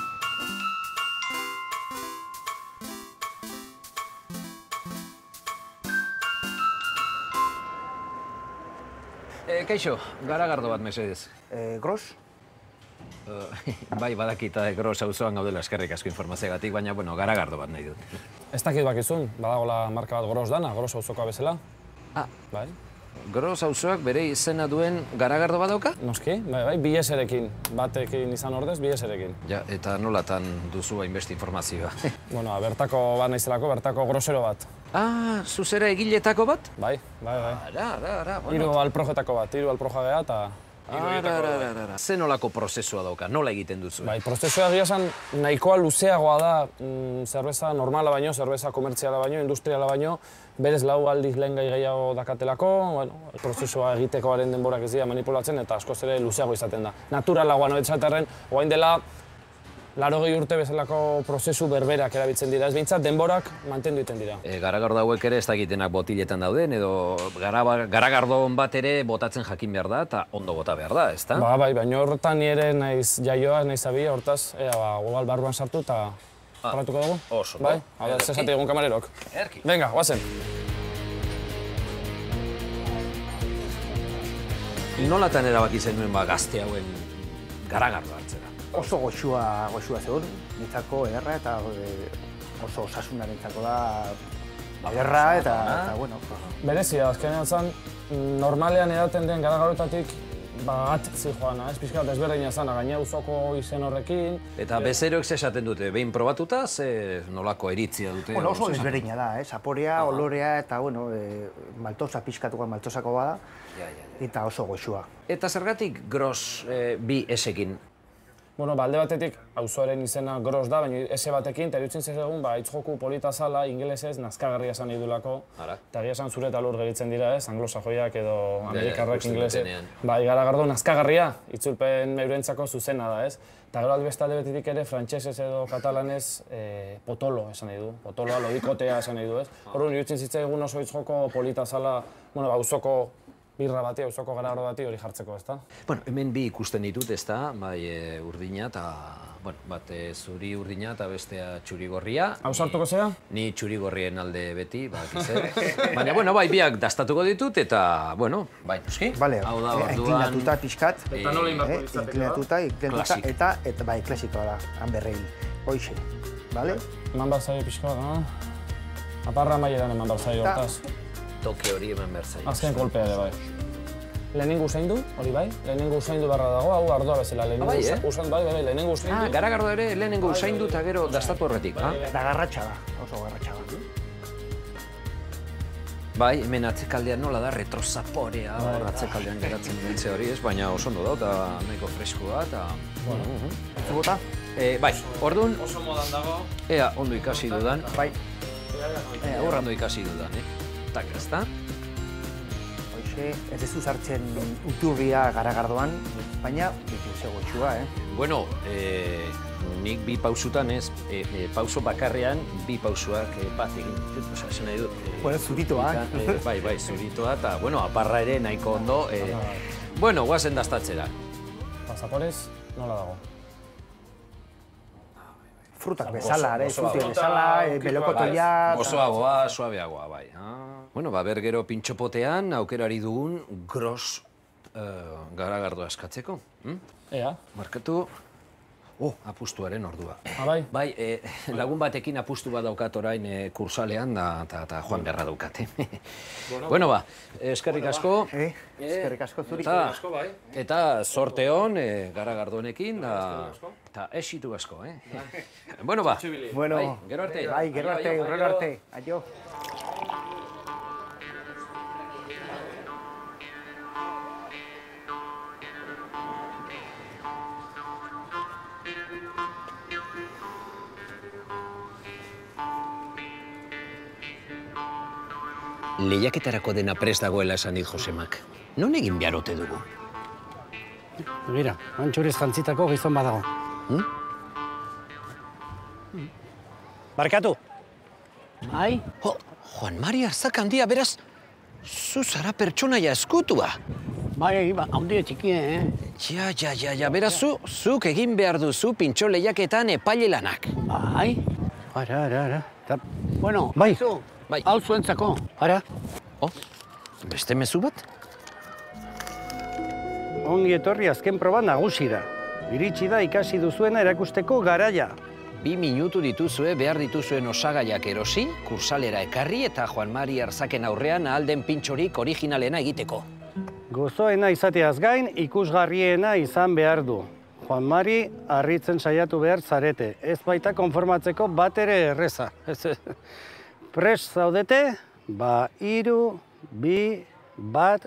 E, kaixo, garagardo bat mesedez. E, gros? Uh, bai, badakita gros auzoan gaudela eskerrik asko informazioagatik, baina, bueno, garagardo bat nahi dut. Ez dakit bakizun, badagola marka bat gros dana, gros auzokoa bezala. Ah, bai. Gros auzoak bere izena duen garagardo bat dauka? Noski, bai, bai, bileserekin. Batekin izan ordez, bileserekin. Ja, eta nolatan duzu hainbeste informazioa? Bueno, bertako bat naizelako, bertako grosero bat. Ah, zuzera egiletako bat? Bai, bai, bai. Ara, ara, ara, bueno. Hiru alprojetako bat, hiru alproja geha eta... Ara, ara, ara. Ze nolako prozesua dauka, nola egiten duzu? Bai, prozesua egia esan nahikoa luzeagoa da mm, zerbeza normala baino, zerbeza komertziala baino, industriala baino, berez lau aldiz lehen gai gehiago dakatelako, bueno, prozesua egitekoaren denborak ez dira manipulatzen eta askoz ere luzeago izaten da. Naturalagoa no etxaterren, oain dela Larogei urte bezalako prozesu berberak erabiltzen dira. Ez behintzat, denborak mantendu egiten dira. E, garagardo hauek ere ez dakitenak botiletan dauden, edo garagardo on bat ere botatzen jakin behar da, eta ondo bota behar da, ezta? Ba, bai, baina horretan ni ere naiz jaioa, naiz abia, hortaz, ea, ba, global barruan sartu eta paratuko dugu. Oso. Bai, a ber, zesate egun kamarerok. Erki. Venga, guazen. Nolatan erabaki zenuen ba gazte hauen garagardo hartzera? Oso goxua, goxua zegoen, nintzako ederra eta oso osasunarentzako da ederra eta, eta, bueno. Berezia, azkenean zan, normalean edaten den garagardotatik bat zijoana, ez pixka bat ezberdina zana, gaina auzoko izen horrekin. Eta bezeroek esaten dute, behin probatuta, ze nolako eritzia dute? Bueno, oso ezberdina da, eh? Zaporea, olorea eta, bueno, maltosa pixkatuko maltosako bada, eta oso goxua. Eta zergatik gros bi esekin? Bueno, ba, alde batetik, auzoaren izena gros da, baina ese batekin, eta irutzen zegoen, ba, hitz joku polita zala, ingelesez, nazkagarria esan nahi dulako. Eta egia esan zure eta lur geritzen dira, ez, anglosajoiak edo amerikarrak ingelesez. Ba, garagardo nazkagarria, itzulpen eurentzako zuzena da, ez. Eta gero albeste alde betetik ere, frantsesez edo katalanez, potolo esan nahi du. Potoloa, lodikotea esan nahi du, ez. Horren, irutzen zitzaigun oso hitz joko polita zala, bueno, ba, auzoko birra bati, auzoko garagardo bati hori jartzeko, ezta? Bueno, hemen bi ikusten ditut, ezta, bai urdina eta, bueno, bat zuri urdina eta bestea txurigorria. Hau sartuko zera? Ni txurigorrien alde beti, bakize. Baina, bueno, bai biak dastatuko ditut eta, bueno, bai, noski? Bale, hau da, orduan... Inklinatuta pixkat. Eta nola inbako izateko? Inklinatuta, inklinatuta, eta, eta, bai, klasikoa da, hanberrein. Hoixe, bale? Eman behar zaio pixka bat, no? Aparra maieran eman behar zaio, hortaz. Toke hori eman behar zaio. Azken kolpea ere, bai. Lehenengo usaindu, hori bai, lehenengo usaindu beharra dago, hau ardoa bezala, lehenengo usaindu, bai, bai, lehenengo usaindu. Ah, garagardo ere lehenengo usaindu eta gero dastatu horretik, ha? Da garratxa da, oso garratxa da. Bai, hemen atzekaldean nola da, retrozaporea, hor atzekaldean geratzen dintze hori ez, baina oso ondo da, eta nahiko freskoa, eta... Zubota? Bai, orduan... Oso modan dago. Ea, ondo ikasi dudan. Bai. Horra ondo ikasi dudan, eh? Tak, ezta? Hoxe, ez ez sartzen uturria garagardoan, baina ze goxua, eh? Bueno, nik bi pausutan ez, pauso bakarrean bi pausuak bat egin ditut, oza, esan nahi dut. Bueno, zuritoak. Bai, bai, zuritoa, eta, bueno, aparra ere nahiko ondo. Bueno, guazen dastatzera. Pasaporez, nola dago? Frutak bezala, ere, frutio bezala, belokotoia... Gozoagoa, suabeagoa, bai. Bueno, ba, bergero pintxopotean aukerari dugun gros garagardoa eskatzeko. Ea. Markatu... Oh, apustuaren ordua. Ah, bai? Bai, lagun batekin apustu bat daukat orain kursalean, eta joan beharra daukat. Bueno, ba, eskerrik asko. Eskerrik asko zuri. Eta sorte hon, garagardo honekin, eta esitu asko, eh? Bueno, ba. Bueno, gero arte. Bai, gero arte, gero arte. Aio. Lehiaketarako dena prest dagoela esan dit Josemak. Non egin behar ote dugu? Begira, antxuriz jantzitako gizon badago. Barkatu! Bai? Juan Mari Arzak handia, beraz, zu zara pertsonaia eskutua. Bai, handia txikia, eh? Ja, ja, ja, ja, beraz, zu, zuk egin behar duzu pintxo lehiaketan epaile lanak. Bai? Ara, ara, ara. Bueno, bai. Bai. Hau zuentzako. Ara. Oh, beste mezu bat? Ongi etorri azken proba nagusira. Iritsi da ikasi duzuena erakusteko garaia. Bi minutu dituzue behar dituzuen osagaiak erosi, kursalera ekarri eta Juan Mari Arzaken aurrean ahal den pintxorik originalena egiteko. Gozoena izateaz gain, ikusgarriena izan behar du. Juan Mari harritzen saiatu behar zarete. Ez baita konformatzeko bat ere erreza. Prest zaudete? Ba, hiru, bi, bat...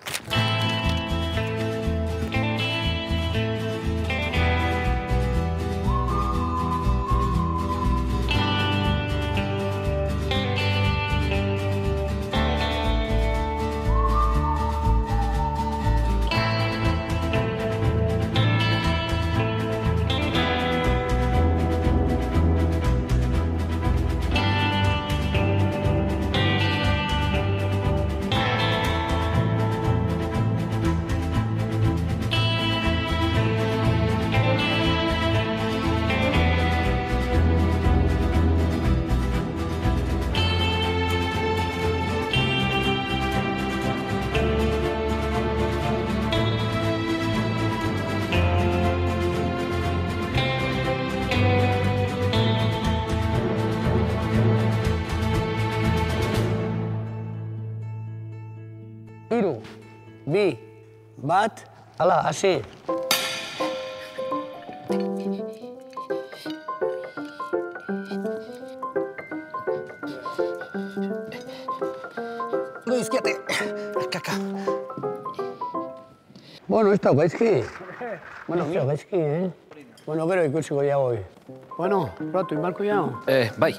bat, hala, hasi. Lo izkiate, kaka. Bueno, ez da gaizki. Bueno, ez da gaizki, eh? Bueno, gero ikusiko ja hoi. Bueno, probatu, inbalko ja? Eh, bai.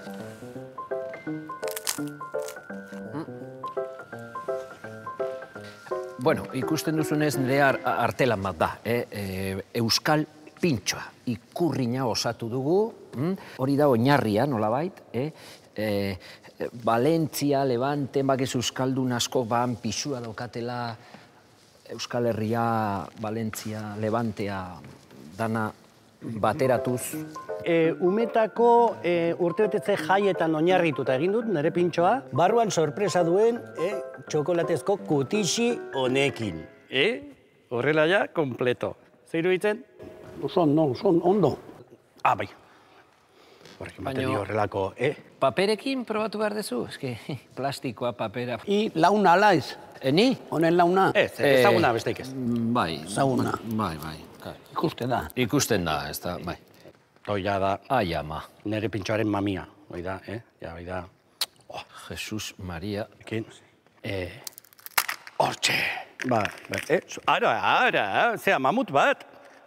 Bueno, ikusten duzunez nire artelan bat da, eh? Euskal pintxoa. Ikurrina osatu dugu, hori da oinarria, nolabait, eh? Valentzia, Levante, bakez euskaldun asko ban pisua daukatela, Euskal Herria, Valentzia, Levantea, dana bateratuz. Umetako urtebetetze jaietan oinarrituta egin dut, nire pintxoa, barruan sorpresa duen txokolatezko kutixi honekin. Horrela ja, kompleto. Zeiru ditzen? Oso ondo, oso ondo. Ah, bai. Horrekin baten dio horrelako, eh? Paperekin probatu behar dezu? Eski, plastikoa, papera... I launa alaiz. Ni? Honen launa? Ez, ezaguna besteik ez. Bai. Ezaguna. Bai, bai. Ikusten da. Ikusten da, ez da, bai. Toia da... Ai, ama. Nere pintxoaren mamia, hoi da, eh? Ja, hoi da... Jesus Maria. Ekin? Hortxe! Ba, eh? Ara, ara, zea, mamut bat.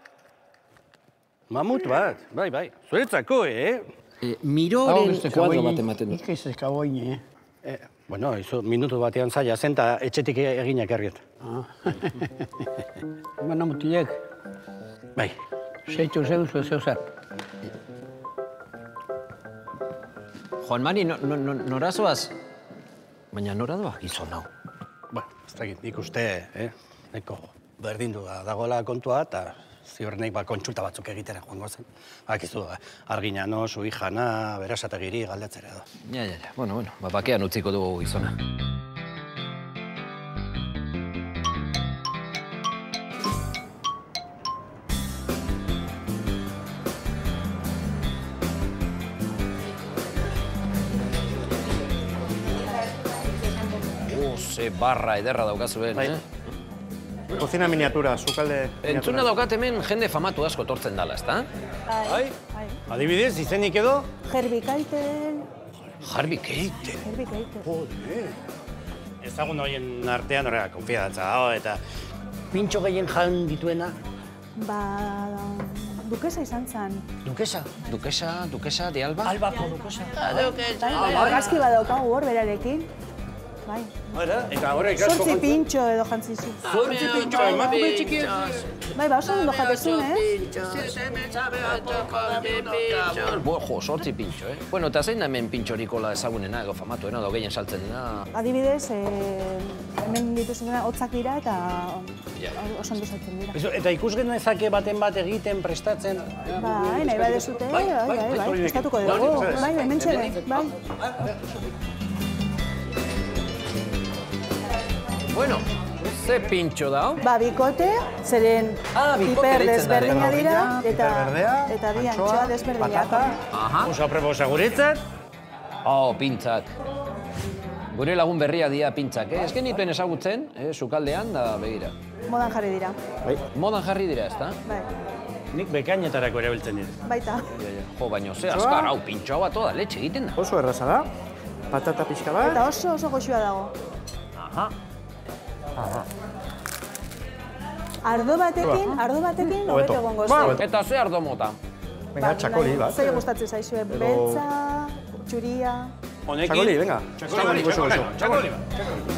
Mamut bat, bai, bai. Zuretzako, eh? Miroren kuadro bat ematen du. Ikiz ez kaboin, eh? Bueno, izu minutu batean zaila zen, eta etxetik eginak erriet. Baina mutilek. Bai. Seitxo zeu, zeu zeu zer. Juan Mari, norazoaz? Baina nora doa gizon hau? Ba, ez dakit, nik uste, eh? Neko berdindu dagoela kontua, eta ziurrenek kontsulta batzuk egitera joango zen. Bakizu, Arginano, Suijana, Berasategiri galdetzera edo. Ja, ja, ja. Bueno, bueno, bakean utziko dugu gizona. Oh, ze barra ederra daukazuen, eh? Kozina miniatura, sukalde... Entzuna daukat hemen jende famatu asko tortzen dala, ezta? Bai. Adibidez, izenik edo? Jarbi Keitel. Jarbi Keitel? Jarbi Keitel. Jode. Ezagun horien artean horrega konfidatza dago, eta pintxo gehien jan dituena? Ba... Dukesa izan zen. Dukesa? Dukesa, Dukesa de Alba? Albako Dukesa. Dukesa. Argazki badaukagu hor berarekin. Bai. Hora, eta horrek asko... Sortzi pintxo edo jantzizu. Sortzi pintxo, emakume txikiak. Bai, ba, oso ondo jatezun, eh? Jo, sortzi pintxo, eh? Bueno, eta zein da hemen pintxorikola ezagunena edo famatuena edo gehien saltzen dena? Adibidez, hemen dituzena hotzak dira eta oso ondo saltzen dira. Eta ikusgen nezake baten bat egiten, prestatzen? Bai, nahi badezute, bai, bai, bai, prestatuko dugu. Bai, hemen txere, bai. Bueno, ze pintxo dao? Ba, bikote, zeren piper desberdina dira, eta bi antxoa desberdinak. Oso aprobo seguretzat? Oh, pintzak. Gure lagun berria dia pintzak, eh? Ezken nituen ezagutzen, sukaldean, da begira. Modan jarri dira. Modan jarri dira, ezta? Bai. Nik bekainetarako erabiltzen dira. Baita. Jo, baino, ze azkar, hau, pintxoa bat toda letxe egiten da. Oso erraza da, patata pixka bat. Eta oso oso goxua dago. Aha. Ardo batekin, ardo batekin, hobeto egongo zen. Eta ze ardo mota? Venga, txakoli bat. Zer gustatzen zaizue, beltza, txuria... Txakoli, venga. Txakoli, txakoli bat.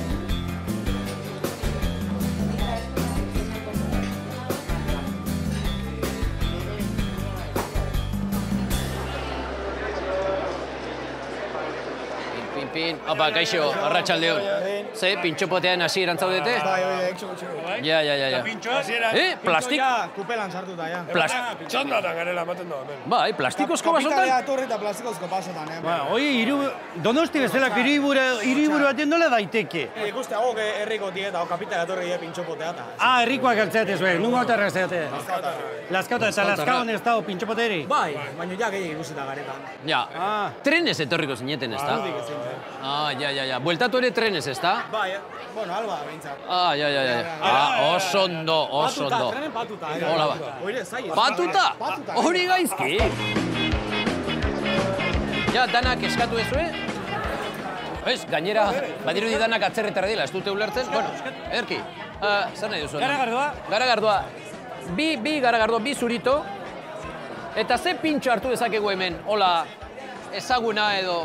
Pin, apa, kaixo, arratsaldeon. Ze, pintxopotean hasi erantzaudete? Bai, oi, ekso gutxi. Ja, ja, ja, ja. Eh, plastik? Kupelan sartuta, ja. Txandatan garela ematen da, hemen. Bai, plastikozko basotan? Kapitalea torri eta plastikozko basotan, eh. Ba, oi, Donosti bezalak hiriburu baten nola daiteke? Ikuste, hau herriko dieta, hau kapitalea torri pintxopotea eta... Ah, herrikoak altzeate zuen, nungo otarra zeate. Laskauta, eta laskaon ez dago pintxopoteri? Bai, baina ja gehiagik ikusita garetan. Ja, trenez etorriko zineten, ez da? Ah, ja, ja, ja. Bueltatu ere trenez, ez da? Bai, bueno, alba, behintzat. Ah, ja, ja, ja. Ah, oso ondo, oso ondo. Patuta, trenen patuta. Hola, ba. Oire, zai. Patuta? Hori gaizki? Ja, danak eskatu ezue? Ez, gainera, badirudi danak atzerretara dela, ez dute ulertzen? Bueno, ederki, zer nahi duzu? Garagardoa. Garagardoa. Bi, bi garagardoa, bi zurito. Eta ze pintxo hartu dezakegu hemen? Hola, ezaguna edo...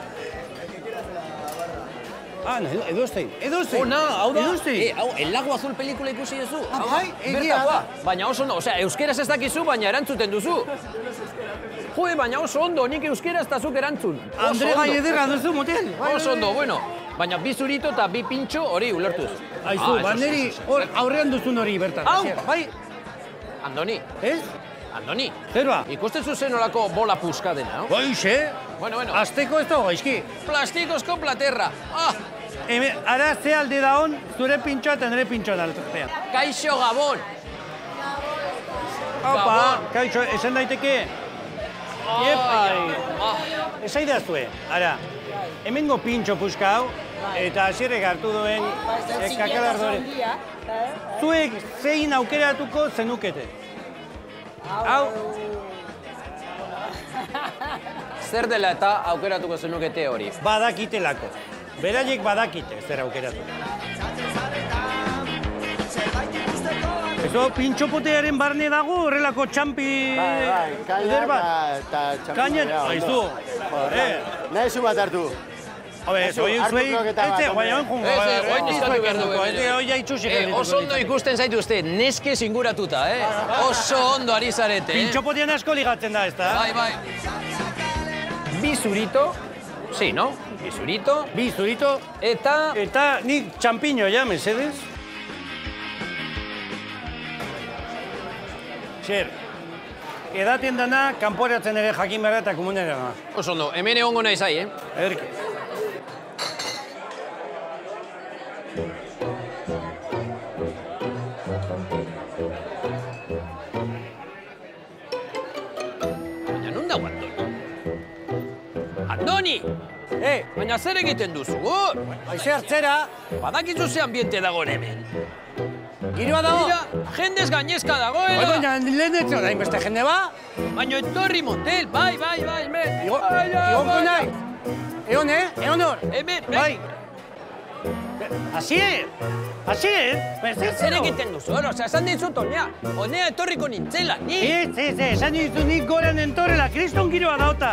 Ah, edozein, edozein. Ona, hau da, edozein. hau, El Lago Azul pelikula ikusi duzu. Ah, bai, egia da. Baina oso ondo, osea, euskeraz ez dakizu, baina erantzuten duzu. Jode, baina oso ondo, nik euskeraz eta zuk erantzun. Andre gai ederra duzu, motel. Oso ondo, bueno. Baina bi zurito eta bi pintxo hori ulertuz. Aizu, banderi aurrean duzun hori bertan. Hau, bai. Andoni. Ez? Andoni. Zerba? Ikusten zuzen olako bola puska dena, no? Hoixe. Bueno, bueno. Azteko ez dago gaizki. Plastikozko platerra. Ah! Hemen, ara ze alde da hon, zure pintxoa eta nire pintxoa da altartean. Kaixo Gabon. Opa, kaixo, esan daiteke. Iepai. Esai da zue, ara. Hemengo pintxo puska hau, eta hasierrek hartu duen kakalardore. Zuek zein aukeratuko zenukete. Hau. Zer dela eta aukeratuko zenukete hori? Badakitelako. Beraiek badakite zer aukeratu. Ezo, pintxopotearen barne dago horrelako txampi... Bai, bai, kaina eta txampi... Kaina, haizu. Nahi zu bat hartu. Habe, zoi, zoi, etxe, baina hon jungo. Ez, oin izkatu behar dugu. Ez, hoi jaitxusik egin. Oso ondo ikusten zaituzte, neske singuratuta, eh? Oso ondo ari zarete, eh? Pintxopotean asko ligatzen da, ez da? Bai, bai. Bi zurito, sí, no? Bi zurito. Bi zurito. Eta... Eta nik txampiño, ja, mesedez? Xer, edaten dana, kanporatzen ere jakin behar eta komunera da. Oso ondo, hemen egongo nahi zai, eh? Ederki. Baina non dago Andoni? Andoni! Eh, baina zer egiten duzu? Aize hartzera. Badakizu ze ambiente dagoen hemen. Giroa dago? Mira, jendez gainezka dagoela. Baina lehen etxo da, inbeste jende ba? Baina etorri motel, bai, bai, bai, hemen. Igonko nahi? Egon, eh? Egon hor? Hemen, bai. Asie? Asie? Zer egiten duzu, hor? Osea, esan dizut, onea, onea etorriko nintzela, ni? Ez, ez, ez, esan dizu nik goren entorrela, kriston giroa dauta.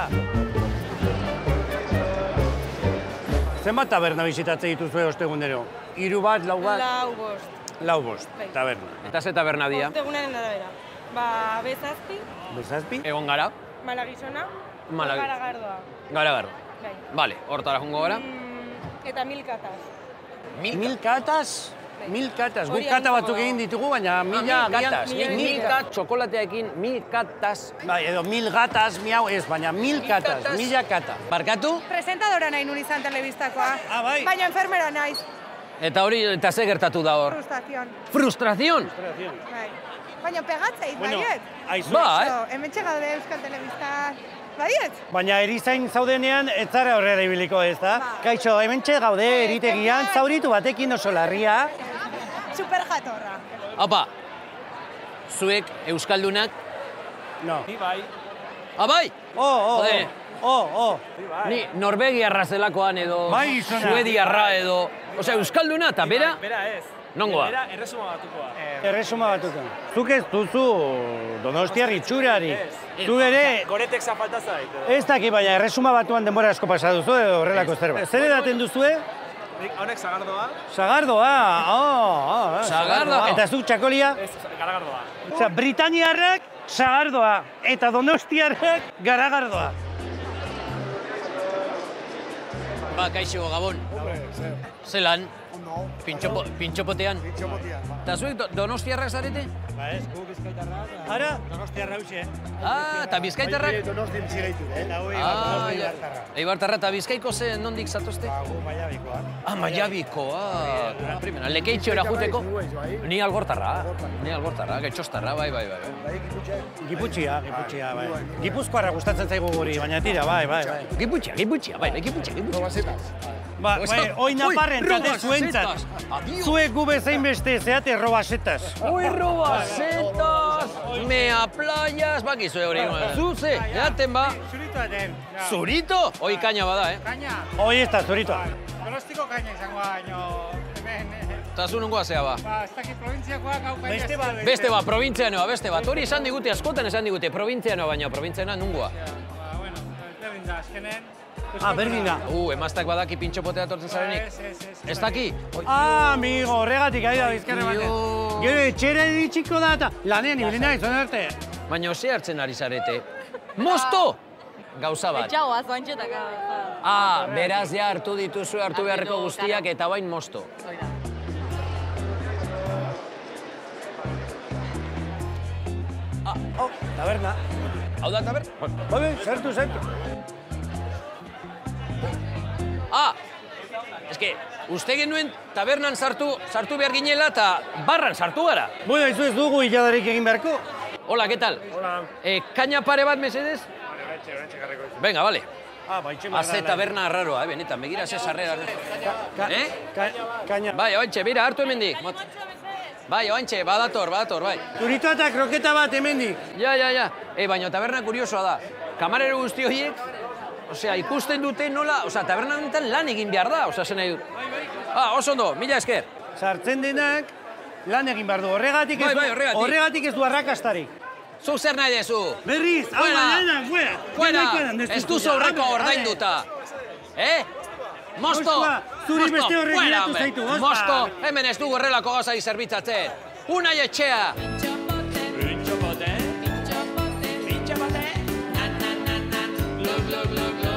Zenbat taberna bizitatze dituzue ostegunero? Hiru bat, lau bat? Lau bost. Lau bost, taberna. Eta ze taberna dia? Ostegunaren arabera. Ba, bezazpi. Bezazpi? Egon gara? Malagizona. Malagi... Garagardoa. Garagardo. Bai. Bale, hortara jungo gara? Eta mil kataz. Mil katas? Mil katas. Guk kata batzuk egin ditugu, baina mila... Mil katas. Mil kat txokolateakin, mil katas. Bai, edo mil gatas, miau ez, baina mil katas, mila kata. Barkatu? Presentadora nahi nun izan telebistakoa. Ah, bai. Baina enfermera naiz. Eta hori, eta ze gertatu da hor? Frustrazion. Frustrazion? Frustrazion. Bai. Baina pegatzeit, bueno, baiet? Aizu. Bai. Hemen txegaude Euskal Telebistan. Baiet? Baina erizain zaudenean, ez zara horrela ibiliko ez da? Kaixo, hemen gaude eritegian, zauritu batekin oso larria. Super jatorra. Apa, zuek Euskaldunak? No. Ni bai. Ah, bai? Oh, oh, Jode. oh, oh. Ni Norvegiarra zelakoan edo, Bai, izona. Suediarra edo... Osea, Euskalduna eta bera? Bera ez. Nongoa? Bera erresuma batukoa. Erresuma batuko. Zuk ez duzu Donostiar itxurari. Zu ere... Goretek zapalta zait. Ez daki, baina erresuma batuan denbora asko pasa duzu edo horrelako zerbait. Zer edaten duzue? Honek zagardoa. Zagardoa, oh, oh. Zagardoa. Eta zuk txakolia? Ez, garagardoa. Osea, Britaniarrak zagardoa eta Donostiarrak garagardoa. Ba, kaixo, Gabon. Zelan? Pintxopotean. Eta zuek Donostiarrak zarete? Ba ez, gu bizkaitarrak. Ara? Donostiarra huxe. Ah, eta bizkaitarrak? Donostin zigaitu, eh? Eta hoi Ah, Eibartarra. Eibartarra eta bizkaiko ze nondik zatozte? Ba, gu Maiabikoa. Ah, Maiabikoa. Primera, lekeitxora juteko. Ni algortarra. Ni algortarra, getxostarra, bai, bai, bai. Giputxia, giputxia, bai. Gipuzkoarra gustatzen zaigu guri, baina tira, bai, bai, bai. Giputxia, giputxia, bai, bai, giputxia, giputxia. Ba, hoi naparren tate zuentzat. Zuek gu bezain beste zeate robasetas. Ui, robasetas! Mea playas, bakizu hori. Zuze, jaten ba. Zurito aten. Zurito? Hoi kaina bada, eh? Kaina. Hoi ez da zuritoa. Donostiko kaina izango baino hemen. Eta zu nungoa zea ba? Ba, ez dakit provintziakoak hau kaina. Beste bat. Beste bat, provintzianoa, beste bat. Hori esan digute, askotan esan digute, provintzianoa baina, provintzianoa nungoa. Ba, bueno, berdin da, azkenen. Ah, berdin da. Uh, emaztak badaki pintxopotea tortzen zarenik? Ez, ez, ez. Ez daki? Ah, amigo, horregatik ari da bizkarre baten. Gero etxera editxiko da eta lanean ibili nahi, zuen arte. Baina ze hartzen ari zarete? Mosto! Gauza bat. Etxagoa, zoantxetak. Ah, beraz ja hartu dituzu hartu beharreko guztiak eta bain mosto. Ah, oh, taberna. Hau da taberna? Babe, sartu, sartu. Ah, eske, uste genuen tabernan sartu, sartu behar ginela eta barran sartu gara. Bueno, izu ez dugu hiladarik egin beharko. Hola, ¿qué tal? Hola. Eh, kaina pare bat, mesedez? Vale, betxe, betxe garriko izu. Venga, vale. Ah, baitxe marra. Haze taberna arraroa, eh, benetan, begira ze sarrera. Eh? Kaina. Bai, oantxe, bira, hartu hemendik. Bai, oantxe, badator, badator, bai. Zuritoa eta kroketa bat hemendik. Ja, ja, ja. Eh, baina taberna kuriosoa da. Kamarero guzti horiek, osea, ikusten dute nola, osea, taberna honetan lan egin behar da, osea, zen nahi dut. Ah, oso ondo, mila esker. Sartzen denak lan egin behar du, horregatik ez Bai, du, bai, horregatik. horregatik ez du arrakastarik. Zu zer nahi dezu? Berriz, hau baina, fuera. Fuera, ez duzu aurreko ordainduta. Eh? Mosto! Zuri beste horrek fuera, giratu hombre. zaitu, Ospa. Mosto, hemen ez dugu horrelako gauzari zerbitzatzen. Unai etxea! Pintxopote. Pintxopote. Na, na, na, na. Glo, glo, glo, glo.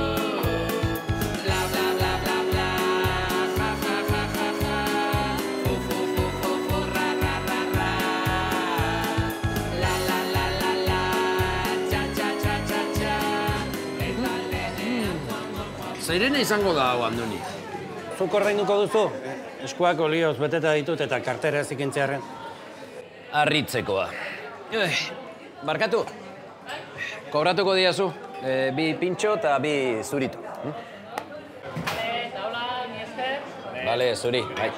Bla, bla, bla, bla, bla. Ja, ja, ja, ja, ja. Fu, fu, fu, fu, fu, ra, ra, ra, ra. La, la, la, la, la. Txa, txa, txa, txa, txa. Eta lehenean. Zairena izango da hau, Andoni. Zuk ordainduko duzu? Eskuak olioz beteta ditut eta kartera ez ikentzearen. Arritzekoa. Eh, barkatu. Kobratuko diazu. Eh, bi pintxo eta bi zurito. Hm? Eta hola, ni esker. Bale, zuri, bai.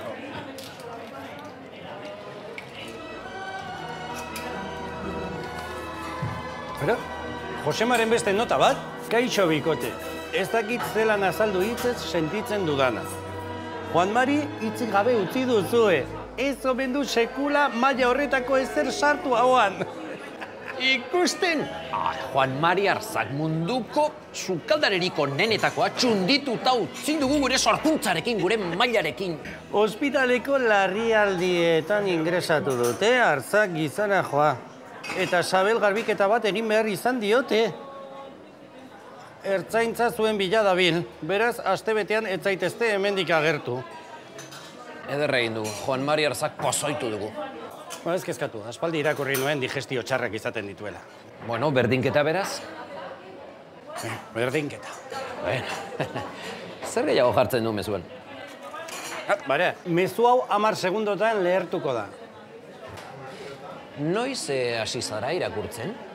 Pero, Josemaren beste nota bat, kaixo bikote. Ez dakit zelan azaldu hitzez sentitzen dudana. Juan Mari hitzik gabe utzi duzue. Ez omen du sekula maila horretako ezer sartu hauan. Ikusten! Ah, Juan Mari Arzak munduko sukaldareriko nenetakoa txundituta utzi dugu gure sorkuntzarekin, gure mailarekin. Ospitaleko larrialdietan ingresatu dute Arzak gizana joa. Eta sabel garbiketa bat egin behar izan diote. Ertzaintza zuen bila dabil, beraz, astebetean ez zaitezte hemendik agertu. Ederra egin dugu, Juan Mari Arzak pozoitu dugu. Ba, ez kezkatu, aspaldi irakurri nuen digestio txarrak izaten dituela. Bueno, berdinketa beraz? Eh, berdinketa. Bueno, zer gehiago jartzen du mezuan? Bare, mezu hau hamar segundotan lehertuko da. Noiz hasi zara irakurtzen?